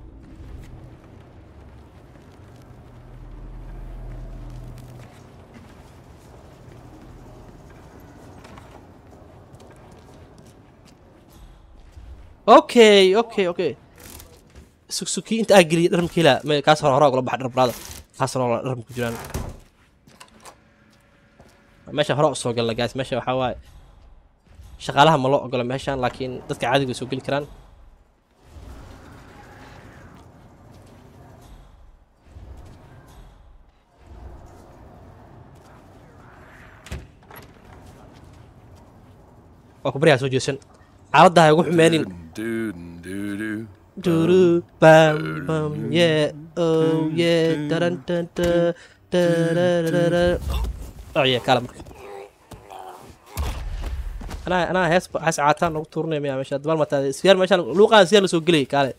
اوكي اوكي اوكي سوكسوكي انت اجري درمكي لا ما كاس هور هور بحد درب هذا كاس هور درمك جيران ماشي هور سو قال جايز ماشي waxa waay shaqaalaha ma loo ogola meeshan laakiin dadka caadiga soo gali karaan waa ku bariyaa soo jeesan xaaladda ay ugu xumeenin duru bam bam yeah oh yeah daran dan da oh yeah kala marka أنا أنا هس هس عاتان نقطورني ميا مش أدبر متى سيار مش لوقا سيار لسوقلي كله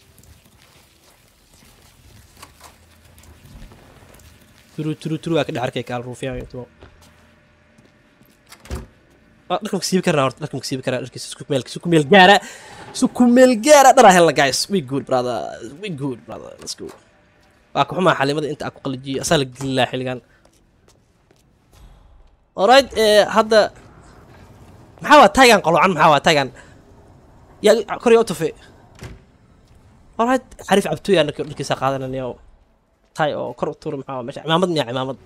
ترو ترو ترو أكيد حركة كال روفيا يتو آه لكم كسيب كرنا لكم كسيب كرنا لكم سكوك ميل سكوك ميل جارة سكوك ميل جارة ترى هلا guys we good brother we good brother let's go أكو حما حالي ماذا أنت أكو قلجي أسألك الله حلقان alright هذا محاوى تايغان قالوا عن محاوى تايغان يا كوري اوتوفي alright عارف عبتويا انك انك ساق هذا اليوم تاي او كور تور محاوى مش عمامد يا عمامد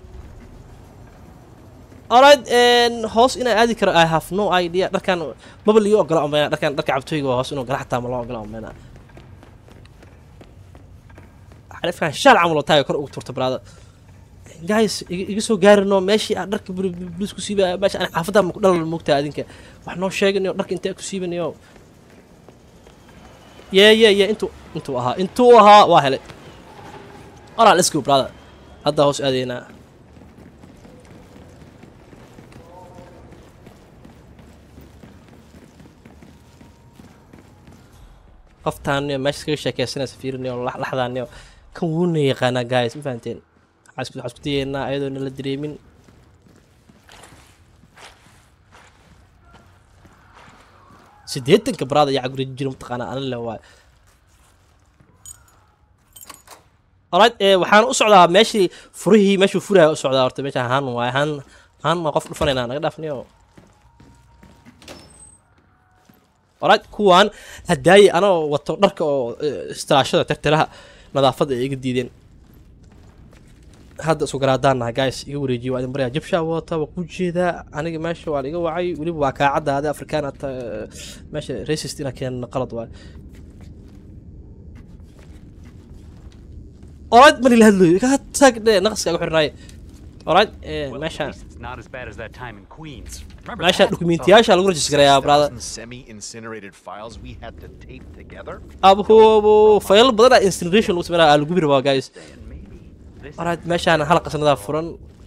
alright ان هوس ان ادي كر I have no idea دكان ما بلي اوغلا ما دكان دك عبتويغا هوس انو غلا حتى ما لو اوغلا ما عارف كان شال عملو تاي كور او تورت برادا guys iga soo gaarino meeshii aan dharka blues ku siiba meesha aan xaafada ma ku dhalal moogta adinka wax noo sheeganayo dharka intee ku siibanayo yeah yeah yeah intu intu aha intu aha waa helay all right let's go brother hadda hoos aadayna qoftaan meesha ka sheekaysanaysa fiirinayo laxdaaniyo kan wuuna yaqaana guys ma fahanteen عسكت عسكتينا أيضا نلا دريمين سديتن كبرادة يا عقري جرم تقانا أنا اللي هو alright إيه وحان أسعدها ماشي فريه ماشي فريه أسعدها أرتب ماشي هان واي هان هان ما قف الفنان أنا قدر فنيو alright كوان هداي أنا وترك استراشة تكتلها نظافة يجديدين هذا سكرادان guys يقول يجي وادم بريا جب شاوطة وكوجي ذا أنا ماشي وعلى جو وعي ولي بواقع عدا هذا أفريقيا ماشي ريسيستنا كان قلط واي أراد من الهدلو كهت ساق نقص كأجو حرناي أراد ماشي ماشي دوكيمنتياش على قرش سكريا برادر أبو هو أبو فايل بدر إنستنريشن وسمينا على الجبر وا guys alright meeshaan halqa sanada furan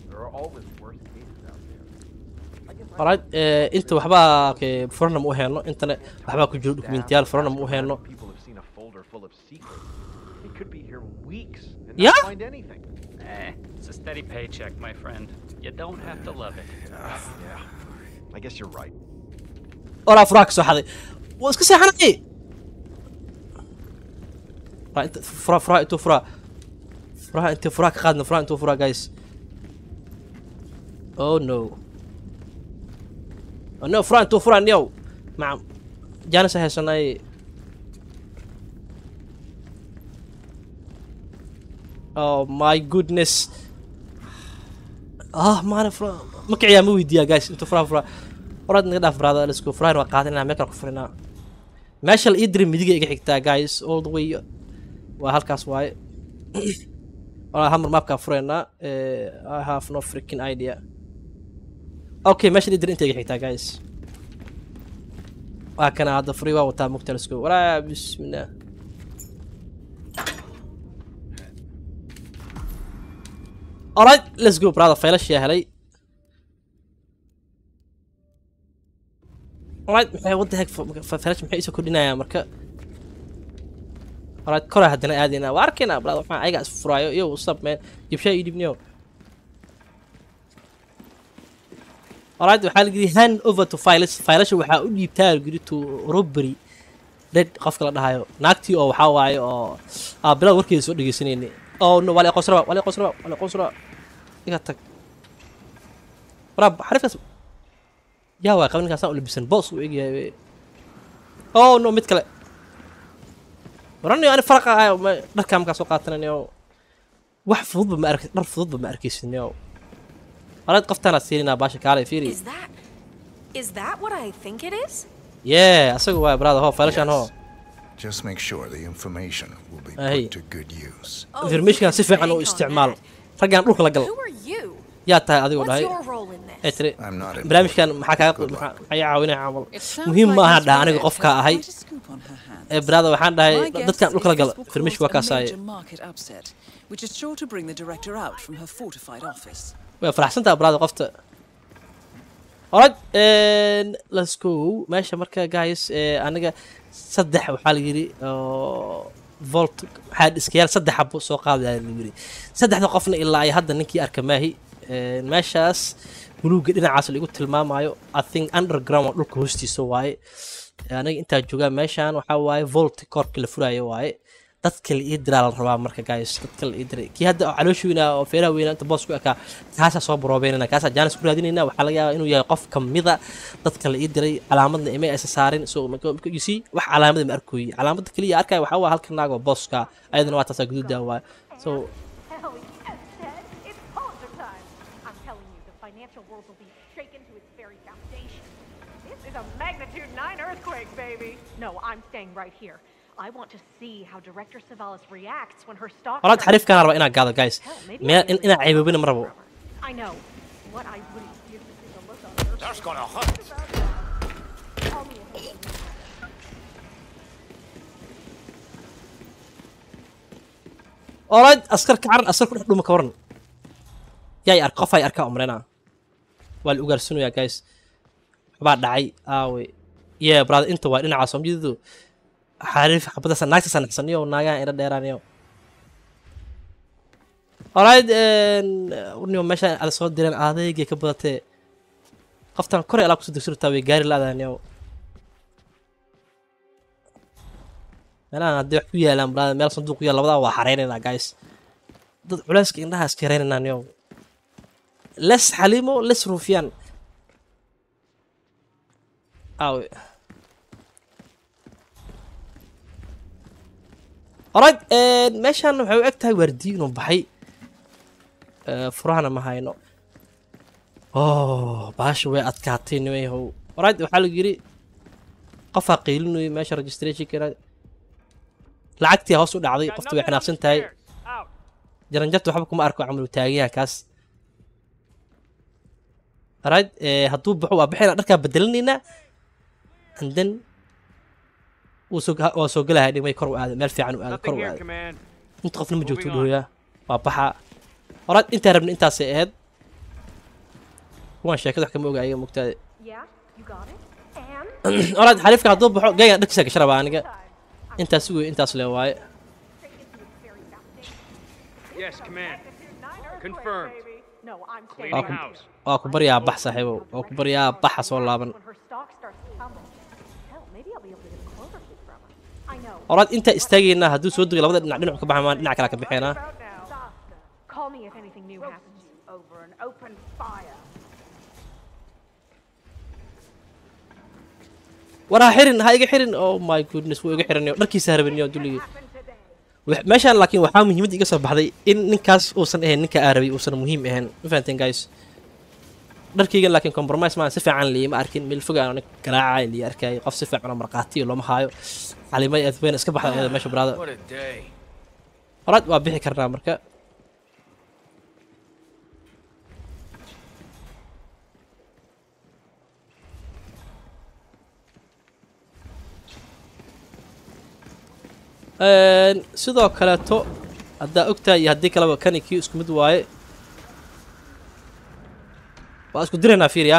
alright ee inta waxba ka furna ma u heeno intana waxba ku jiro dokumentiyaal furna ma u heeno yeah it's a steady paycheck my friend you don't have to love it yeah I guess you're right ora furaak soo xaday waa iska seexanay right fura fura inta fura فراها انت فراك خادنا فراها انتو فراك guys oh no oh no فراها انتو فراها نيو مع جانس هيسناي Oh my goodness. Ah, man, fra. Ma kiciyaa ma weydiiyaa guys inta fura fura. Orad naga dhaaf brother, let's go. Furayn waa qaadanaa meel kale ku furinaa. Meesha la ii diray midiga iga xigtaa guys all the way. Waa halkaas waaye. Wala hamar mapka furaynaa. I have no freaking idea. Okay, meesha la ii diray inta iga xigtaa guys. Waa kana hadda free waa wataa mugta let's go. Wala bismillah. Alright, let's go brother. Faylash yaa helay. Alright, maxay wada heeg faylash maxay isoo kordhinayaa marka. Alright, kora haddana aadina. Waa arkayna brother waxaan ayaga is furaayo. Yo, what's up man? Jibshay ii dhibniyo. Alright, waxaa la gidi hand over to Faylash. Faylash waxaa u dhiibtaa gidi to robbery. Dad qofka la dhahayo. Naagtii oo waxaa waaye oo ah bilaa warkeeda soo dhageysanayni. Oh no, wali qosra, wali qosra, wali qosra. Iga tag. Rab, xarifkaas. Yaa waa qaban kaasaan u labisan boss u eegyahay. Oh no, mid kale. Warani aan farqa ah dharka markaa soo qaatanayo. Wax fudud ma arkay, dhar fudud ma arkaysiinayo. Walaad qoftaan asiirina baasha kaalay fiiri. Is that Is that what I think it is? Yeah, asagu waa brother, ho faylashan ho. Just make sure the information will be Hey. put to good use. Information si fiican u isticmaal. Ragaan dhulka la gal. Who are you? Yaa tahay adigu What's dhahay. your role in this? Ee tiri. I'm not in. barnaamijkan maxaa kaaga maxaa caawinaya camal. Muhiim ma aha dhaa aniga qofka ahay. Ee brother waxaan dhahay dadkan dhulka la gal. Information waa kaasay. Which is sure to bring the director out from her fortified office. Waa faraxsantaa brother qofta. Alright, and let's go. Meesha marka guys ee aniga saddex waxaa la yiri oo volt waxaa iskayaal saddex xabo soo qaadaya la yiri. Saddexda qofna ilaa ay hadda ninkii arka maahi. Ee meeshaas guluuga dhinacaas lagu tilmaamayo I think underground dhulka hoostiisa waaye. Aniga inta jooga meeshaan waxa waaye volt korka la furayo waaye. dadka la idraa la rabaa marka guys dadka la idray ki hadda calooshiina oo feeraha weyn inta boos ku aka kaasa soo baroobeynana kaasa jaanis ku raadinayna waxa laga yaabaa inuu yahay qof kamida dadka la idray calaamadna ima ay saarin soo you see wax calaamad ma arkoy calaamada kaliya arkay waxa waa halka naago booska ayadana waa taas guduuda waa so magnitude nine earthquake, baby. No, I'm staying right here. I want to see how Director Savalas reacts when her stock. Alright, حريف كان ربنا قاعد guys. ما إن إن عيب بينا مربو. I know. What I wouldn't give to see the look on her. That's gonna hurt. Alright, أسكر كعرن أسكر كل حد مكورن. يا أرقفة يا أركا عمرنا. والأوجر سنو يا guys. بعد دعي آوي. يا براد أنت وين عاصم جدو. حارف حبدا سناك سنحسنيو وناقا إلى ديرانيو. Alright, ونيو ماشى على صوت ديران هذا يجي كبرته. قفتان كوري على قصة دكتور تاوي جاري لا دانيو. أنا أدي حكوية لام براد مال صندوق ويا الله وضع وحريننا guys. ضد علاسك إنها سكريننا نيو. لس حليمو لس روفيان. أوي. Alright, meeshaan waxay u egtahay wardiin oo baxay furahana ma hayno. Oh, baasha way adkaatay nimayahow. Alright, waxaa la yiri qofa qiilinayo meesha registration kana lacagtii hoos u dhacday qoftu way xanaaqsan tahay. Jaranjartu waxba kuma arko camal taagiyaha kaas. Alright, hadduu baxo waa bixina dharka bedelinayna and then وسوق وسوق لها دي ما يكروا هذا ما في عنه هذا كروا هذا انت قفنا مجوتو له وابحا ورد انت ربنا انت سيهد وان شاكد حكم اوغا ايغا مقتاد ورد حليفك هدو بخو جاي دكسك شربا انيغا انت سوي انت سله واي Yes, command. Confirmed. No, I'm Cleaning house. اكو بريا بح صاحبو اكو بريا بح سو لابن أراد أنت استجينا هدو سود غلا بدنا نعنع كبح ما نعنع كلا كبحنا. ورا حرن هاي حرن oh my goodness ويجي حرن يو نركي سهر بنيو دولي meeshaan laakiin waxaa muhiimad iga soo baxday in ninkaas uusan ahayn ninka aan rabay uusan muhiim ahayn ma fahanteen guys dharkaygan laakiin compromise maan si fiican lii ma arkin meel fog aan garaacay lii arkay qof si fiican marqaatiyo looma haayo calimay adween iska baxday meesha brada horad waa bixi karnaa marka sidoo kaleeto haddaa ogtahay iyo haddii kaleba kani kii isku mid waaye waa isku diraynaa fiiriya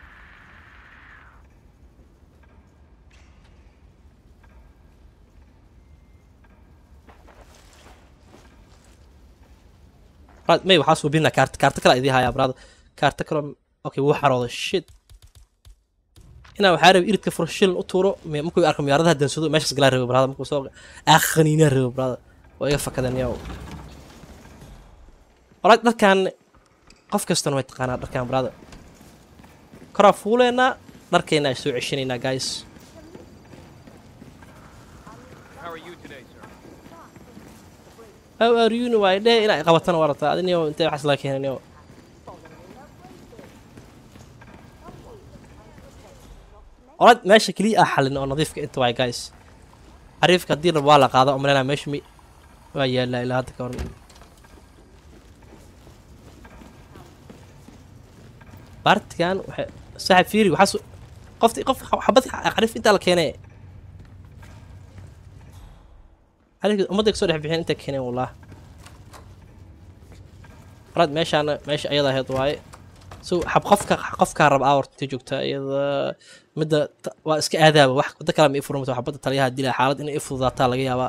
may waxaa suubinaa kaarta kaarta kale idii hayaa brada kaarta kale okay wuu xarooday shit inaa waxaa rabay iridka furo shilin u tuuro markuu arko miyaaradaha dansado meeshaas galaa rabo brada markuu soo aakhaniinaa rabo brada waa iga fakadeen yow walaal dharkan qof kastana way taqaanaa dharkan brada koraa fuuleynaa dharkayna ay soo ceshinaynaa guys how are you waay dheh inaa qabatana warataa adiniyo intee waxaas laga keenaniyo walaal meesha keliya ah xalin oo nadiifka inta waay guys xariifka haddii rab waa la qaado umaleynaa meesha mi waa yaallaa ilaa hadda ka hor baartigan waxay saaxib fiiri waxaas qofti qof xabad xariif intaa la keenay xariifka ummadda kasoo dhex bixin inta keeneen wallah walaal meeshaana meesha ayada ahayd waaye so xab qofka qofka rab aa horta joogta iyada midda waa iska aadaaba wax wada kala ma ifurmato xabada taliyaha dilaa xaalad inay ifudaataa laga yaabaa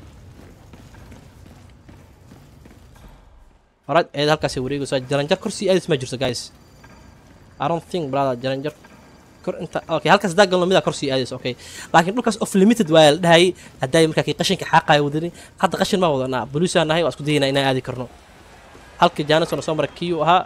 alright eed halkaas wareegayso jaranjar kursi aadis ma jirto guys I don't think brother jaranjar kor inta okay halkaas daa galno mida kursi aadis okay laakiin dhulkaas off limited waa la dhahay haday markaa kii qashinka xaqay wadani hadda qashin ma wadana buluusa nahay waa isku dayna inaan aadi karno halka jaanison soo maray kiyo aha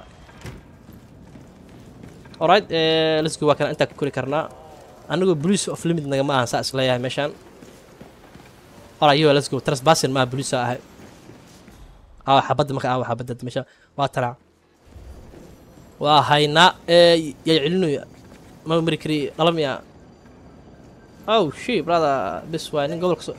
alright uh, let's go waa kana inta ku kori karnaa anagoo police of limit naga ma ahan saa isla yahay meeshaan alright yo let's go trespassing ma police ah ah xabad marka ah xabad meesha waa tara waa hayna ee ya cilinayo ma mari kari qalamiya oh shit brother this one in gobolka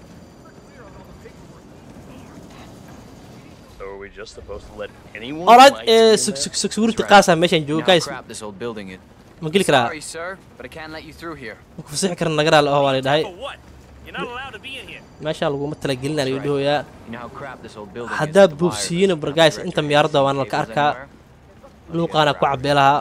just supposed to let anyone alright uh, security qaasa meeshan joogo guys ma geli karaa Sorry, sir, but I can't let you through here. ku fasax karna naga raal oo wali dhahay meesha lagu ma tala gelinayo dhooya hadda buufsiina bar guys inta miyaarada waan la ka arkaa luuqana ku cabeelaha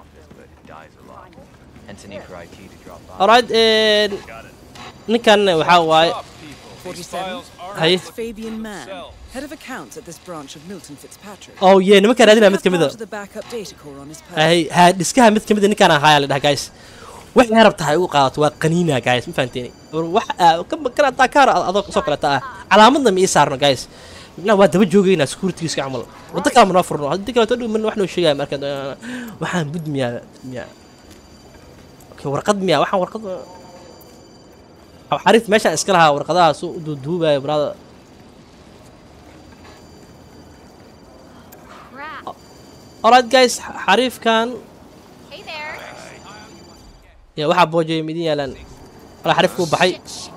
alright uh, ninkan waxa waaye hay Fabian Mann, head of accounts at this branch of Milton Fitzpatrick. Oh yeah, nimanka raadina mid kamid ah. The backup data core on his person. Ay, ha diskaha mid kamid ah ninkan aan hayaa la dhahay guys. Wax ay rabtahay uu qaadato waa qaniina guys, ma fahanteeni. Wax ka kana taakar adoo soo kala taa. Calaamadna ma ii saarno guys. Ina waa daba joogayna security-giiska camal. Wada kala ma furno. Hadii kala too min wax noo sheegay marka waxaan budmiya miya. Okay, warqad miya, waxaan warqad xariif meesha iska lahaa warqadaha soo duuduubay brother. Alright guys, xariif kan Hey there. ya waxa boojay midin yaalan wala xariif ku baxay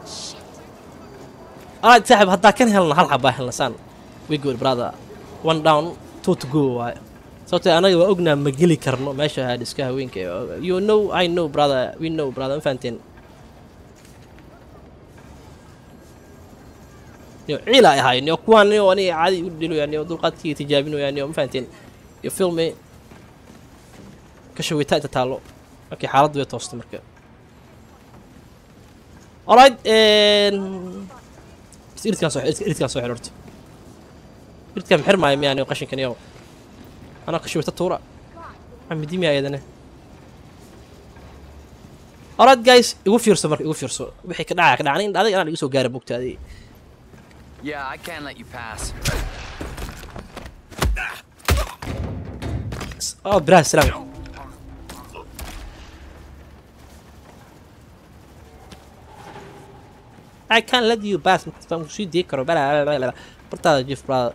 alright saaxib hadda kan helna hal xabaa helna san we good brother one down two to go waay sababtoo anaga waa ognaa ma geli karno meesha hadiska haweenka you know I know brother we know brother infantin yo ciila ay hayn yo kuwan yo ani caadi u dilo yani dulqaadkii tijaabino yani ma fahanteen you feel me ka shawita inta taalo okay xaaladdu way toosto marka alright een iridkan soo iridkan soo xirto iridkan xirmaayo miyaan qashinkan yow ana ka shawita tuura amidi miya ayadana alright guys igu fiirso marka igu fiirso wixii ka dhacay ka dhacay in adiga aan igu soo gaaray bogtaadii Yeah, I can't let you pass. Oh, brah, salam. I can't let you pass. I'm going to take care of it. برتا جيف برا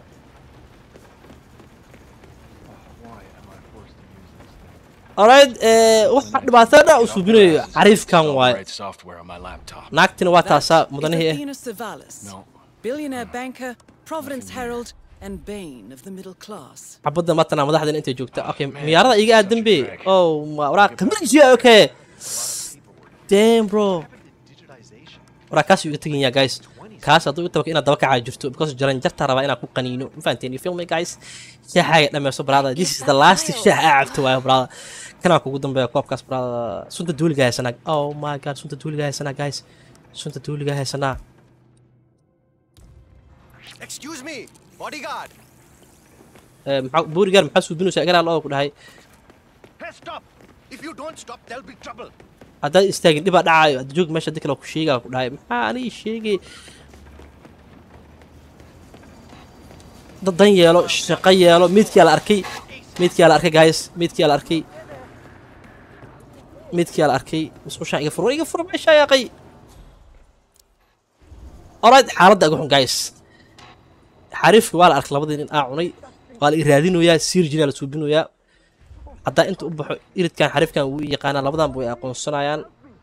alright eh waxa dhibaatada u suubinayo xariifkan waay naagtina waa taasa mudanahay no billionaire banker Providence Herald and Bane of the middle class xabada matana madaxdan inta joogta okay miyaarada iga aadan be oh ma wara kamajia okay damn bro wara kaas uu tagay guys kaas haduu inta inaad daba ka jirto because jaran jarta raba inaad ku qaniino ma fahanteen you feel me guys shahaga dhameeso brother this is the last shah aabto waay brother kana kugu dambeeya koobkaas brother sunta duuliga haysana oh my god sunta duuliga haysana guys sunta duuliga haysana excuse me bodyguard eh maxaa bodyguard maxaa soo binaysa agar loo ku dhahay hey stop if you don't stop there'll be trouble hada istaagin diba dhacayo hada joog meesha dadka ku sheega ku dhahay maxaa ani sheegay dadan yeelo shaqo yeelo midkii la arkay midkii la arkay guys midkii la arkay midkii la arkay musqusha iga furo iga furo meesha yaqay alright xaaladda ugu xun guys xariifku waa la arkay labadii nin aa cunay waa la iraadinayaa sirjina la suubinayaa hadda inta u baxo iridkan xariifkan uu yaqaan labadan way aqoonsanayaan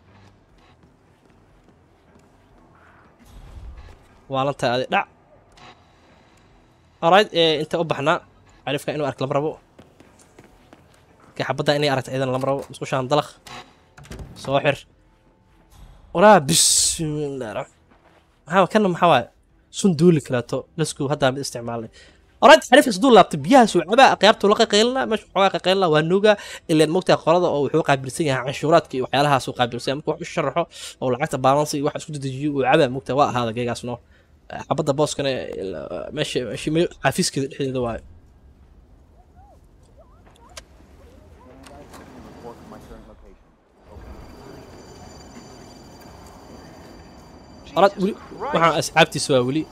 waalanta adi dhac alright ee inta u baxna xariifkan inuu ark lama rabo ka xabada inay aragto ciidan lama rabo musqushaan dalaq soo xir wala bismillah ها كنا محاوى صندوق كلاته لسكو هذا من استعماله أراد حريف صندوق لابت بيها سوعبا قيابته لقى قيلنا مش حقوق قيلنا والنوجا اللي المقطع قرضه أو حقوق برسية عشورات كي وحيالها سوق برسية ممكن واحد يشرحه أو العكس بالانسي واحد سكوت تجي وعبا محتوى هذا جيجا سنو حبض باص كان ماشي ماشي حافيز كذا الحين دواء أراد ولي وحنا أصحابتي سوا ولي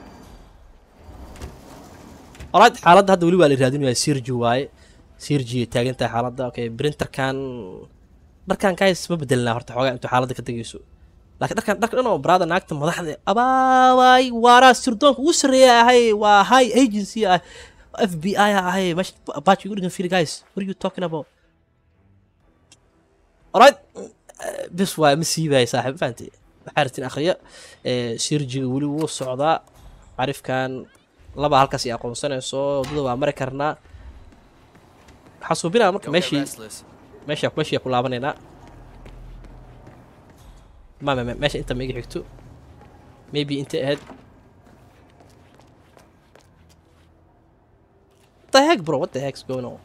أراد حالات هذا ولي والي رادين ويا سيرجي واي سيرجي تاجن تا حالات ده أوكي برينتر كان بركان كايس ما بدلنا هرت حاجة أنتوا حالات كتجيسوا لكن ده كان ده كأنه برادة ناكت مضحى أبا واي ورا سردون وسرية هاي وهاي ايجنسي اف بي اي هاي مش باتش يقولون في جايز what are you talking about أراد بس واي مسيبة يا صاحب فهمتي حارتين أخرية سيرجي ولي والصعداء عارف كان لبا هالكاس يقوم سنة صو ضد أمريكا حاسوبنا أمريكا ماشي ماشي ماشي يقول لابننا ما ما ماشي أنت ما يجي حكتو maybe أنت هاد what the heck bro what the heck's going on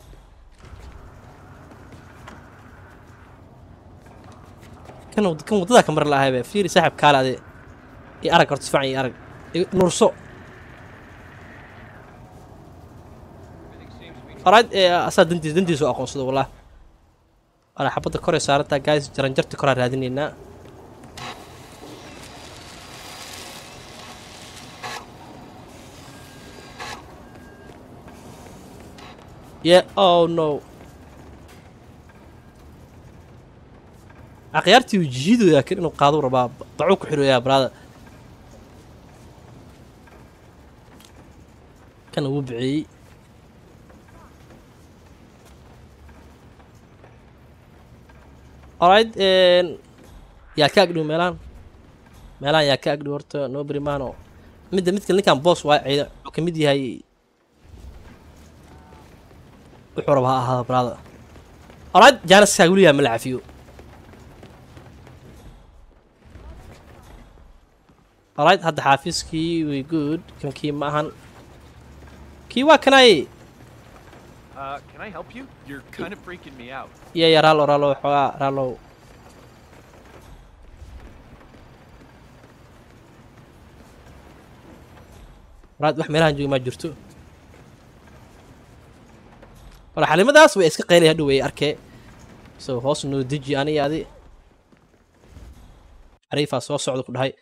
كانوا كانوا ضد كاميرا لا هاي فيري سحب كالا دي يارك ارتفاع يارك نورسو أراد أصلا دندي دندي سو أقصد والله أنا حبيت الكورة صارتها جايز جرنجرت الكورة هذين هنا yeah oh no أخيارتي وجيدو يا كأنه قادو رباب ضعوك حلو يا برادة كان وبعي alright يا كاقدو ميلان ميلان يا كاقدو ورطة نوبري مانو مدى مدى اللي كان بوس واعي وكمدي هاي وحوربها هذا برادة alright جالس كاقولي يا ملعب فيو alright هذا حافظ كي وي جود كم كي معهن كي واكناي Uh, can I help you? You're kind of freaking me out. يا يا رالو رالو حوا رالو راد wax meelahan jooga ma jirto wala xalimadaas way iska qeylay hadhow way arkay soo hoos noo deji aniga adi ariifa soo socdo ku dhahay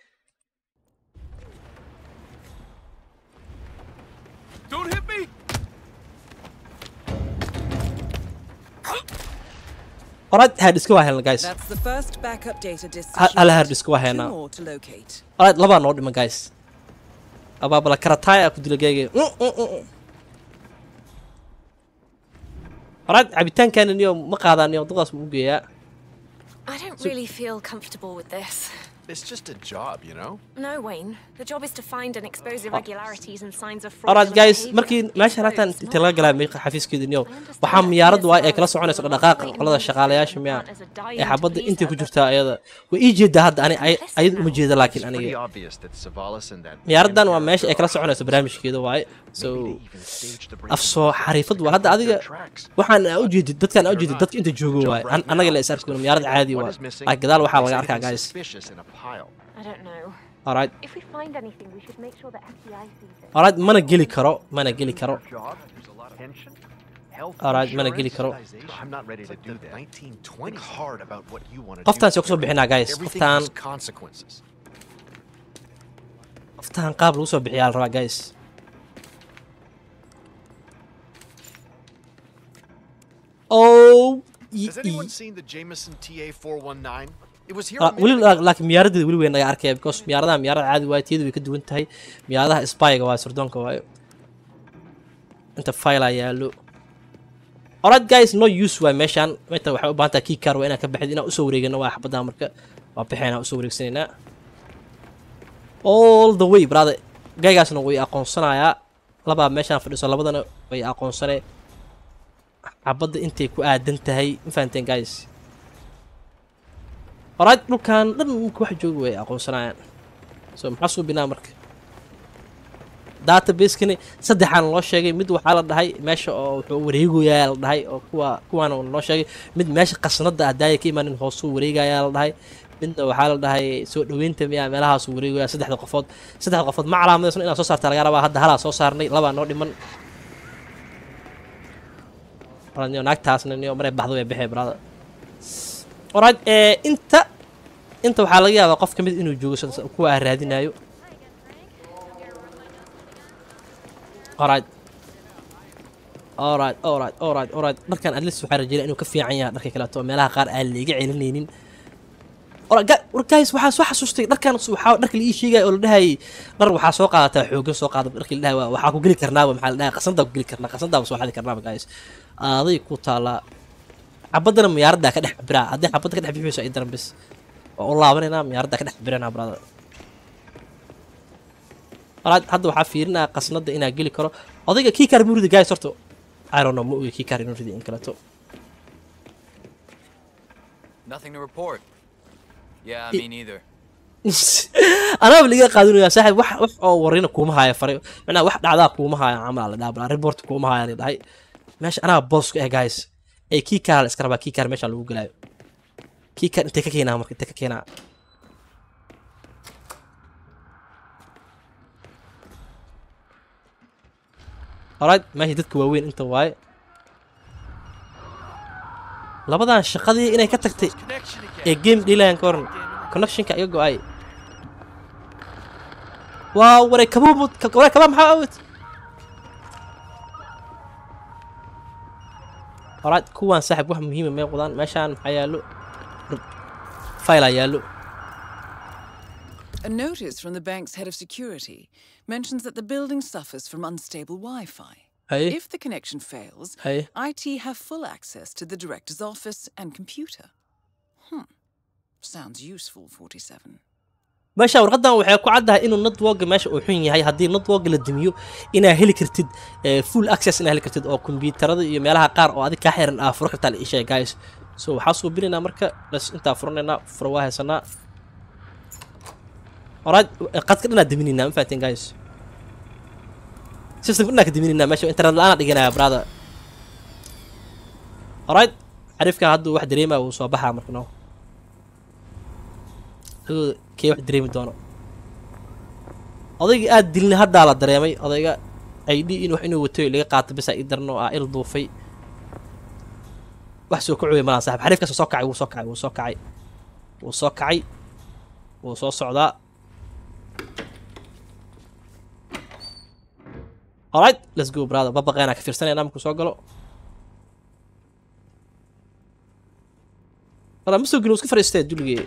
Don't hit me. alright had iska waahayna guys That's the first backup data disk. hala had iska waahayna More to locate. alright laba noo dhima guys abaabala karataya ku dila geeyay Alright cabitaankan iyo ma qaadaan iyo duqaas ma u geeyaa I don't really feel comfortable with this. It's just a job, you know? No, Wayne. The job is to find and expose irregularities and signs of fraud. Alright guys, markii meesha halkan inta laga galay meeqa xafiiskeeda niyo waxa miyaarad waa ay kala soconayso dhaqaaqa qolada shaqaalayaasha miya ee xabada intii ku jirta ayada way ii jeeda hadda ani ayad uma jeeda laakiin aniga miyaaradan waa meesha ay kala soconayso barnaamijkeeda waay so afsoo xariifad waa hadda adiga waxaan u jeedid dadkan u jeedid dadka inta joogo waay anaga la is arko miyaarad caadi waa ay gadaal waxa laga arkaa guys I don't know. Alright. If we find anything, we should make sure that F B I sees it. Alright, mana geli karo, mana geli karo. Alright, mana geli karo. I'm not ready to do that. nineteen twenty hard about what you want to do. Qoftaan soo soo bixinaa guys. Qoftaan consequences. Qoftaan qaab lagu soo bixiyaa rabaa guys. Oh. Has anyone seen the Jameson T A four one nine? It was here. wili laakiin miyaarada wili weyn naga arkay because miyaaradaha miyaarada caadi waa tiyadu way ka duwan tahay miyaaradaha spy-ga waa surdoonka waa inta file yaalo alright guys no use waa meeshan inta waxa u baahan tahay key card waa inaan ka baxid inaan u soo wareegano waa xabada marka waa bixinaa u soo wareegsanayna all the way brother gaygaasna way aqoonsanayaa laba meeshan fadhiso labadana way aqoonsanay xabada intay ku aadan tahay ma fahanteen guys alright dhulkan dhan wax joog way aqoonsanayaan so maxaa soo binaa marka database-kani saddexaan loo sheegay mid waxaa la dhahay meesha oo wuxuu wareegayaa la dhahay oo kuwa kuwaan loo sheegay mid meesha qasnada adaaya ka imaanin hoos soo wareegayaa la dhahay midna waxaa la dhahay soo dhaweynta miyaa meelahaas uu wareegaya saddexda qofood saddexda qofood ma calaamadaysan inaan soo saarta laga rabaa hadda halaa soo saarnay labaa noo dhiman niyo naagtaasna niyo maray baxdo way bixee brother alright ee inta inta waxa laga yaabaa qof kamid inuu joogo kuwa aan raadinayo alright alright alright alright alright markan at least waxa rajayna inuu ka fiican yahay dharka kale oo meelaha qaar aan leega celinaynin alright guys waxa soo xasuustay dharkan waxa dharka la ii sheegay oo la dhahay dhar waxa soo qaadataa xoogan soo qaada dharka la dhahay waxa ku gali karnaa waxa la dhahay qasanda ku gali karnaa qasanda soo xadi karnaa guys aaday ku taala xabadana miyaarada ka dhex biraa haddii xabada ka dhex bixiyso ay daran bis oo u laabanayna miyaarada ka dhex biranaa brother alright hadda waxaa fiirinaa qasnada inaa geli karo odayga kii kar murida guys horto I don't know ma ogi kii kar inuu ridi in kaleeto Nothing to report. Yeah, me neither. أنا بلقى قادون يا صاحب وح وح أو ورينا كومها يا فريق أنا واحد عذاب كومها يا عمال لا بلا ريبورت كومها يعني هاي ماشي أنا بوس إيه جايز إيه كي كار إسكربا كي كار ماشي على جوجل كي كار أنت كينا مرك أنت كينا alright ما هي دتك وين أنت واي لبضان شقدي إني كتكتي الجيم دي لين كورن connection ka iyago ay waa waray kabuu waray kabaa maxaa awd alright kuwan saaxib wax muhiim ah ma qodaan meeshan maxaa yaalo file yaalo A notice from the bank's head of security mentions that the building suffers from unstable Wi-Fi. Hey. If the connection fails, hey. I T have full access to the director's office and computer. Hmm. Sounds useful, forty-seven. meesha warqadan waxay ku caddahay inuu network meesha uu xun yahay haddii network la dimiyo inaa heli kartid full access inaa heli kartid oo kombiyuutarada iyo meelaha qaar oo adiga ka xiran ah furo kartaa la ishay guys so waxaa soo birinaa marka las inta furanayna furo waa haysanaa alright qadka dhanaa diminina ma faatin guys system dhanaa ka diminina meesha internet la'aan dhiganaya brother alright arifka hadda wax dareemaa uu soo baxaa marka no kee wax dareemi doono odayga aad dilna haddaa la dareemay odayga I D in wax inuu wato laga qaato bis ay darno ah il duufay wax soo kacay ma saaxib xariifka soo kacay wuu soo kacay wuu soo kacay wuu soo kacay wuu soo socdaa alright let's go brother baba qeena ka fiirsanayna markuu soo galo wala ma soo gino iska fariistay duligay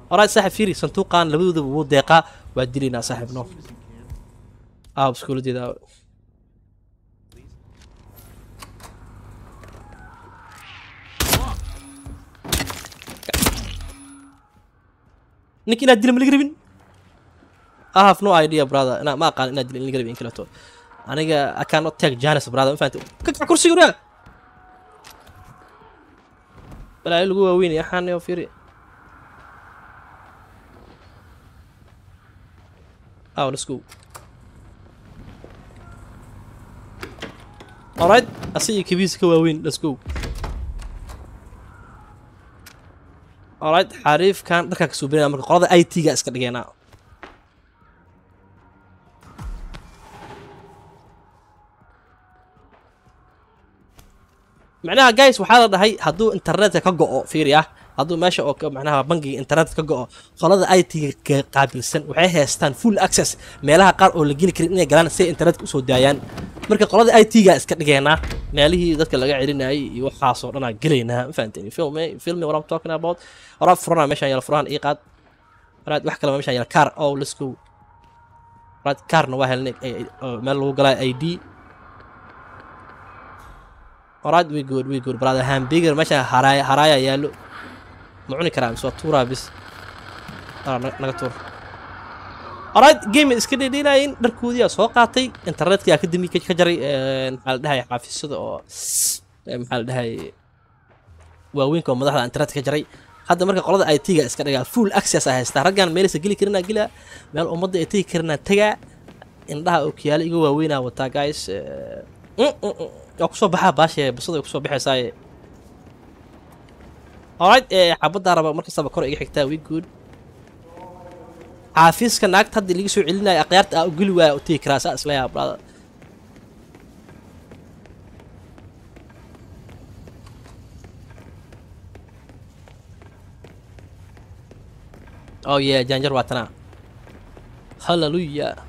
alright saaxib fiiri santuuqan labadooda wuu deeqaa waa dilinaa saaxib no ah biskuuladeeda ninkii inaad dila ma laga rabin I have no idea brother أنا ما أقال إن أدري إني قريب إنكلته أنا جا I cannot take Janice brother ما فهمت كيف كرسي ولا بلا يلقوا وين يا حاني وفيري أو let's go alright أسيء كبيس كواوين let's go alright حريف كان ركك سوبرين أمريكا قرض أي تيجا إسكت جينا معناها جايز وحالة هاي هدو إنترنت كجو فيريا هدو ماشي أو معناها بنجي إنترنت كجو خلاص أي تي قابل سن وحيها ستان فول أكسس مالها قار أو لجيل كريمنا جلنا سي إنترنت كسود دايان مركز خلاص أي تي جا إسكت جينا ماليه ذاتك اللي قاعدين هاي يوحى صورنا جلينا فهمتني فيلم فيلم ورام توكن أباوت ورا فرنا ماشي يلا فران إيقاد راد وحكي لما ماشي يلا كار أو لسكو راد كار نواهل نك مالو قلا أي دي alright we good we good brother hamburger meesha haraya haraya yaalo ma cuni karaa soo tuura bis ah naga tuur alright game iska dheedheelayn dharkoodii soo qaatay internetka academy ka jaray maxaa la dhahay xaafisada oo maxaa la dhahay waaweynka madaxda internetka ka jaray hadda marka qolada I T ga iska dhigaa full access ah haysta raggan meel isa gali karina gila meel ummadda ay tagi karina taga indhaha oo kiyaala iga waaweynaa wata guys أقصى بحا باشة بصدق أقصى بحا ساي alright حبض عربة مركز سبب كورة إيجي حكتا we good عافيس كان أكتر هاد اللي يسوي علينا أقيارت أقولوا أوتي كراسة أصلا يا brother oh yeah جانجر واتنا هللويا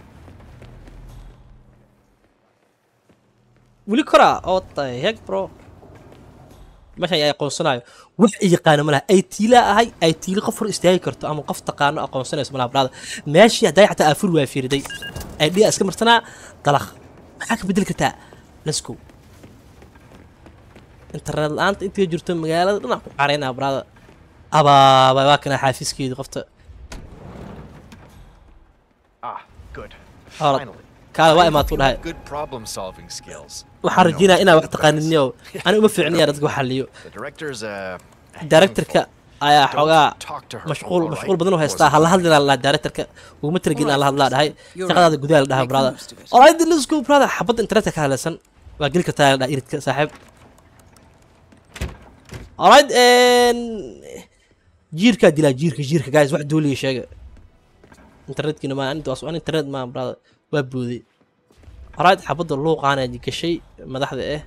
ولي كرا أو طيب هيك برو ماشي يا قنصنايو وح يقانا ملها أي تيلا هاي أي تيلا قفر استهاي كرتو أما قف تقانا قنصنايو اسمها برادة ماشي هداي حتى أفر وافير دي أي دي أسكمرتنا طلخ حاك بدل كتا لسكو انترنت الآن انت جرتو مقالة نحن عارينا برادة أبا باكنا حافيز كيدو قفت Ah, good. Alright. Finally. كان واي ما طول هاي Good problem solving skills. وحرجينا إنا وقت قاننيو أنا ما في عني أردك وحليو The director's a دايركتورك أيا حوجا مشغول مشغول بدنه هيستا هلا هلا لا دايركتورك ومترجين الله هلا هاي شغل هذا جدال ده برادا alright let's go برادا حبط انترنتك هلا سن واقول لك تعال دايرتك صاحب alright جيرك دلا جيرك جيرك جايز واحد دولي شيء انترنت كنا ما أنت أصلا انترنت ما برادا وابودي alright حبط اللوق أنا دي كشيء ما ده إيه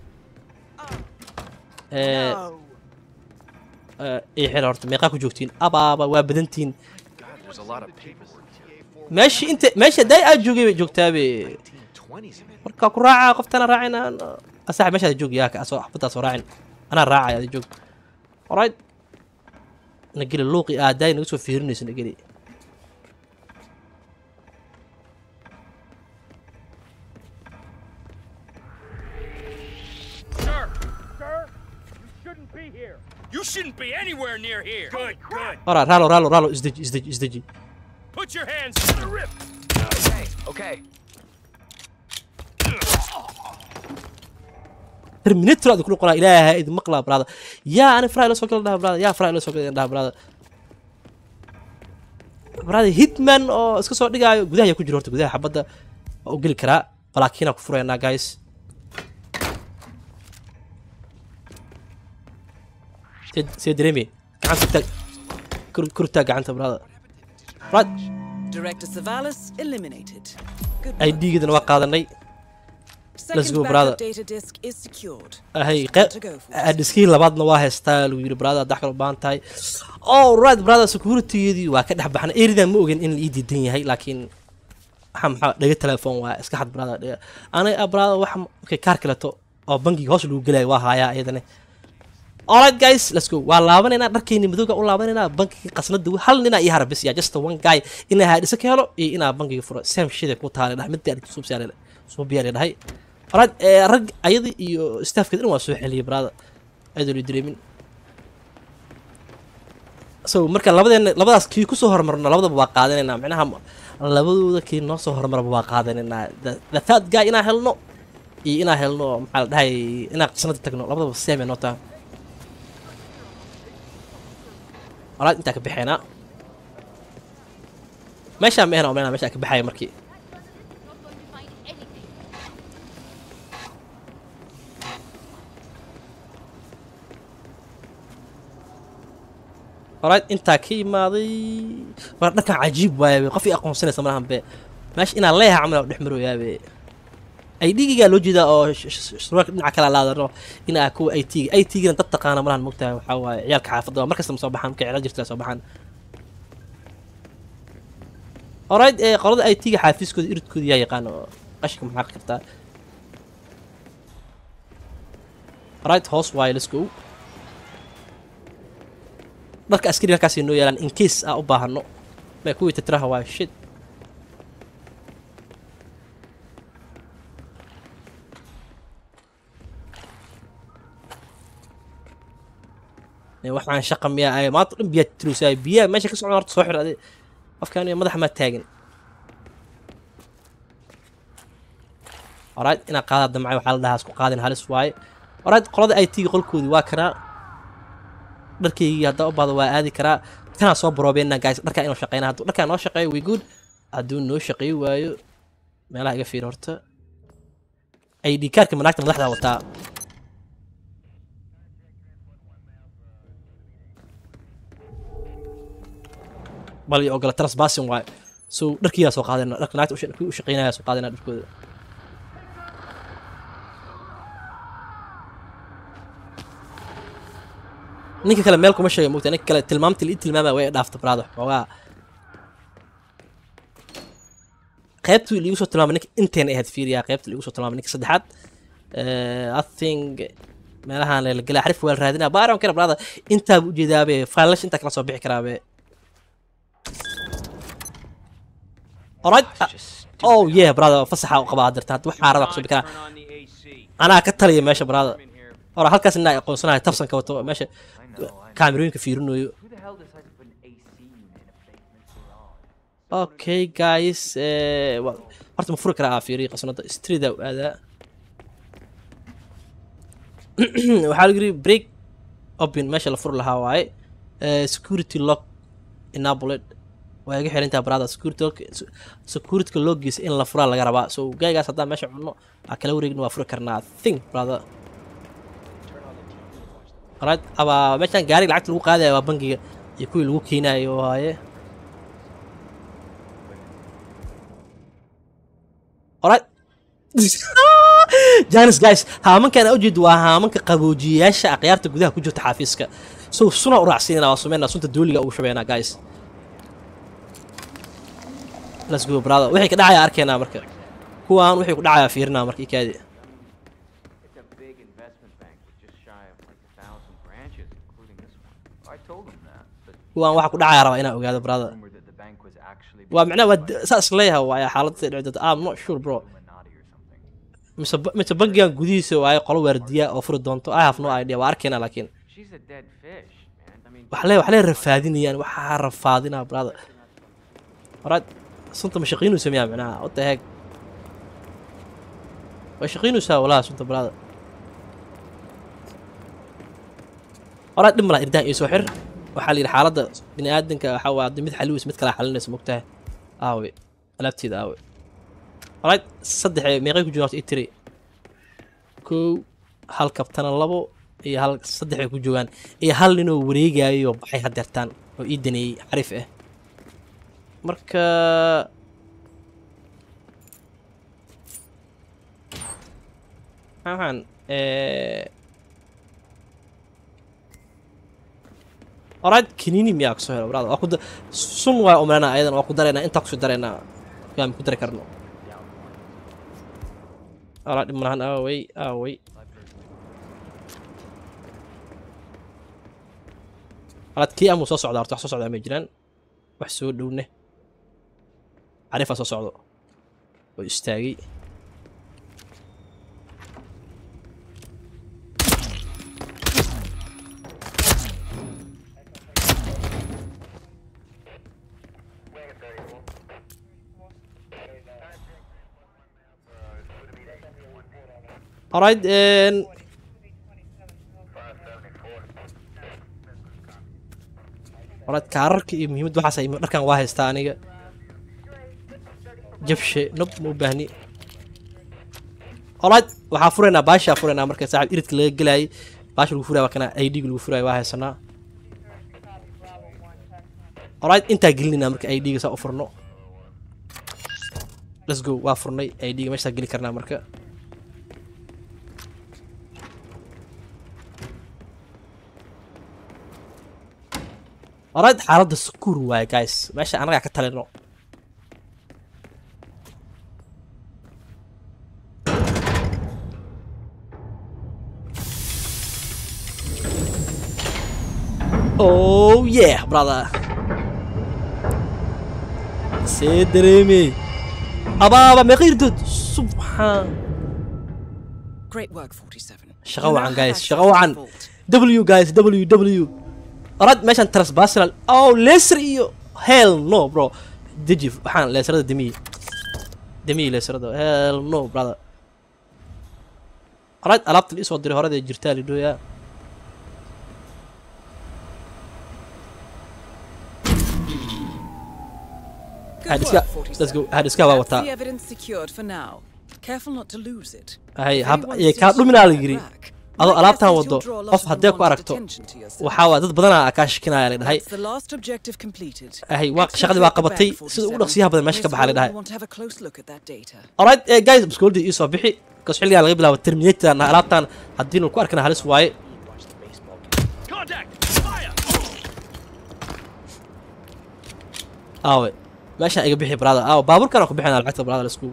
إيه إيه حلو أرتم ميقاكو جوكتين أبا أبا وابدنتين ماشي أنت ماشي داي أجوجي جوكتابي مركا كراعة قفت أنا راعينا أصاحب ماشي جوج ياك أسوأ حبط أسوأ راعين أنا راعي هذا جوج alright نقول اللوقي آداي نقول فيرنيس نقولي You shouldn't be anywhere near here. Good, good. Alright, رالو رالو رالو ازدجي ازدجي ازدجي. Put your hands on the rip. Okay, okay. ترمينيتر هذا كله قرا إلهي إذا مقلع برادا يا أنا فراي لو سوكل ده برادا يا فراي لو سوكل ده برادا برادا هيتمان أو اسكو سو دغايو غداه يكو جيرورت غداه حبدا او غلي كرا ولكن اكو فرينا جايز سيد سيد ريمي عنك كر كرتا غانت برادا راد Director Savalas eliminated. اي دي قدنا وقادني let's go brother Data disk is secured. هاي الديسكي لبعضنا واه ستايل ويري brother دحكل بانتاي all right brother security دي waa ka dhaxbaxna eeridan ma ogen in la ii diidan yahay laakiin waxa maxaa dhaga telefoon waa iska xad brother ana brother waxa ka kaar kaleeto oo bangiga hoos lagu galay waa haya ayadana alright guys let's go waa laabanayna dharkeeni madowga u laabanayna bankiga qasnada hal nina iyo harabis ya just one guy ina haadisa ka helo iyo ina bankiga furo same shit ku taale dhaxmid aad soo biyaale soo biyaale dhahay alright rag ayadi iyo staffkeed waa soo xiliyay brother ayadu direemin so marka labadeen labadaas kii ku soo hormarno labadaba waa qaadanayna macnaha labadooda kii noo soo hormarba waa qaadanayna the third guy ina helno iyo ina helno maxaa dhahay ina qasnada tagno labadaba same nota alright inta ka bixina meesha ma ahna oo meesha ka baxay markii alright inta ka imaaday war dhaka cajiib waaye qof i aqoonsanaysa malahan be meesha ina leeyahay camal dhex maro yaabe ay dhigiga loo jeedaa oo surwaal dhinaca kala laadano ina ku ay tig ay tigina dad taqaana malahan mugtahay waxa waaye ciyaalka xaafadda markasta soo baxaan ka ciyaar jirta soo baxaan alright ee qolada ay tiga xaafiskooda iridkooda yaa yaqaan oo qashka maxaa kartaa alright hoos waaye let's go marka askariga kaasi noo yeelan in case ah u baahano ma kuwii tatraha waa shit waxaan shaqo miyaa ay maanta dhan biyaa tiruusay biyaa meesha ka socon horta soo xiraday qofkaan iyo madaxa ma taagin alright ina qaada damcay waxa la dhahaa isku qaadin halis waaye alright qolada ay tiga qolkoodi waa kana dharkayga hadda u baado waa aadi karaa kana soo baroobeena guys dharka inuu shaqeynaa hadda dharka noo shaqeeyo we good haduu noo shaqeeyo waayo meelaha iga fiir horta ay D card-ka manaagta madaxda wataa bal iyo ogala trespassing waaye so dharkiisa soo qaadayna dharka naagta u shaqeynaya soo qaadayna dharkooda ninka kale meel kuma sheegay moogta ninka kale tilmaamtii la tilmaamay way dhaafta brother waa qaybtu liigu soo tilmaamay ninka inteen ahayd fiiriya qaybtu liigu soo tilmaamay ninka saddexaad I think meelahan la galay xarif weel raadina baaran kara brother inta u jeedaabe falash inta kala soo bixi karaabe alright oh yeah brother fasaxa u qabaa darta waxa raba ku soo bixi ana ka taliya meesha brother ora halkaas inaa aqoonsanahay tabsanka wato meesha kaamirooyinka fiirinayo okay guys eh horta ma furi karaa fiiri qasnada street aw aada waxa la yiri break open meesha la fur lahaa waaye security lock enabled waa iga xiran tahay brother security lock security logis in la furaa laga rabaa so gaygaas hadda meesha cunno waa kala wareegna waa furi karnaa think brother alright aba meeshan gaari lacagta lagu qaadayo waa bangiga iyo kuwii lagu keenayo waaye alright Janis guys haamankan awjeed waa haamanka qaboojiyaasha aqyaarta gudaha ku jirta xafiiska so suna u raacsiinana waa sumeena sunta dooliga ugu shabeena guys let's go brother wixii ka dhacaya arkeena marka kuwaan wixii ku dhacaya fiirina markii kaadi kuwaan waxa ku dhacaya raba inaan ogaado brother waa macnaha waa saas leeyahay waa xaaladda dhacda I'm not sure bro mise mise bangigan gudihiisa waa qolo waardiya oo furi doonto I have no idea waa arkeena laakiin wax le wax le rafaadinayaan waxa rafaadina brother alright sunta ma shaqeynuu sameeyaa macnaha what the heck waa shaqeynuu saa walaa sunta brother alright dhimala irdaa iyo soo xir waxa la yiri xaaladda bini aadanka waxa waa mid xaliis mid kala xalinaysa mugtahay aawe alaabteeda aawe alright saddex meeqay ku jirto itri ko hal kabtana labo iyo hal saddex ay ku joogan iyo hal nin oo wareegayo baxay hadeertaan oo ii danay xarif ah marka waxaan ee alright kinini miyaa ku soo helo brother waa ku sun waa umrana ayadan waa ku dareena inta ku soo dareena kaan ku dare karno alright dimanahan away away alright kii amu soo socda horta wax soo socda ma jiraan wax soo dhowne عارفها soo socdo oo istaagay alright and alright kaararka iyo muhiimad waxaas ay dharkan waa haystaa aniga jabshe nob ma u baahni alright waxaa furaynaa baashaa furaynaa marka saaxiib iridka laga gelayay baasha lagu furaya waa kana I D ga lagu furaya waa haysanaa alright intaa gelinayna marka I D ga saa u furno let's go waa furnay I D ga meeshaa geli karnaa marka alright xaaladda sukuur waaye guys meesha anagaa ka talino oh yeah brother سيدريمي أبابا مغيردود سبحان Great work forty-seven. شغوا عن guys شغوا عن W guys W W أراد ماشان ترس باسل أو ليسر إيو hell no bro ديجي حان ليسر ده دمي دمي ليسر ده hell no brother أراد ألعبت الإسود دري هرا جرتالي دو يا Good work, let's go هاد اسكا وتا the evidence secured for now. Careful not to lose it. هاي هب يا كادو من على adoo alaabtan wado qof hadee ku aragto waxa waa dad badan aa ka shaqeynaya leedahay ay waa shaqadii waa qabatay sida ugu dhaqsiyaha badan meesha ka baxay leedahay alright eh guys biskooldi ii soo bixi kaas xilliga laga bilaabo terminator na alaabtan hadii uu ku arkana halis waaye aawe meesha iga bixi brother aaw baaburkan ku bixinaa lacagta brother isku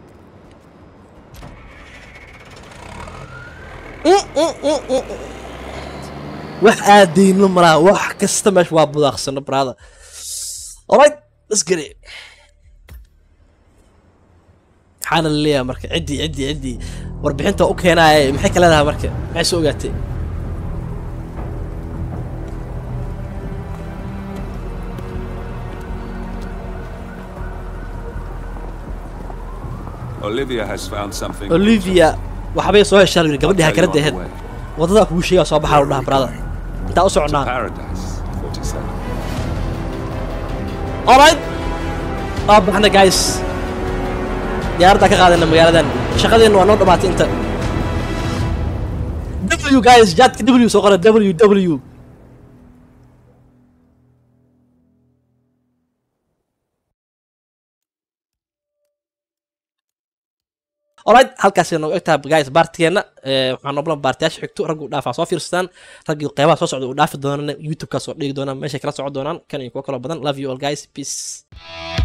wax aadeen lo mara wax kasta meesh waa budaaqsan brother alright let's get it xana leeyahay marka cidi cidi cidi warbixinta u keenay maxay kala leedahay marka maxay soo ogaatay Olivia has found something. Olivia waxbay soo heshay gabadha kala deehed wadada ku sheega soo baxaa u dhaha brother inta u soconaa Paradise forty-seven. alright ah baxna guys diyaarada ka qaadana magaaladan shaqadeena waa noo dhamaatay inta W guys jadka W soo qora W W alright halkaas inoo egtaa guys baartigeena ee waxaan noo baartiyaasha xigto rag u dhaafaa soo fiirsadaan rag qeybaha soo socda u dhaafi doonaan YouTube ka soo dhigi doonaan meesha kala socon doonaan kan iyo kuwa kale badan love you all guys peace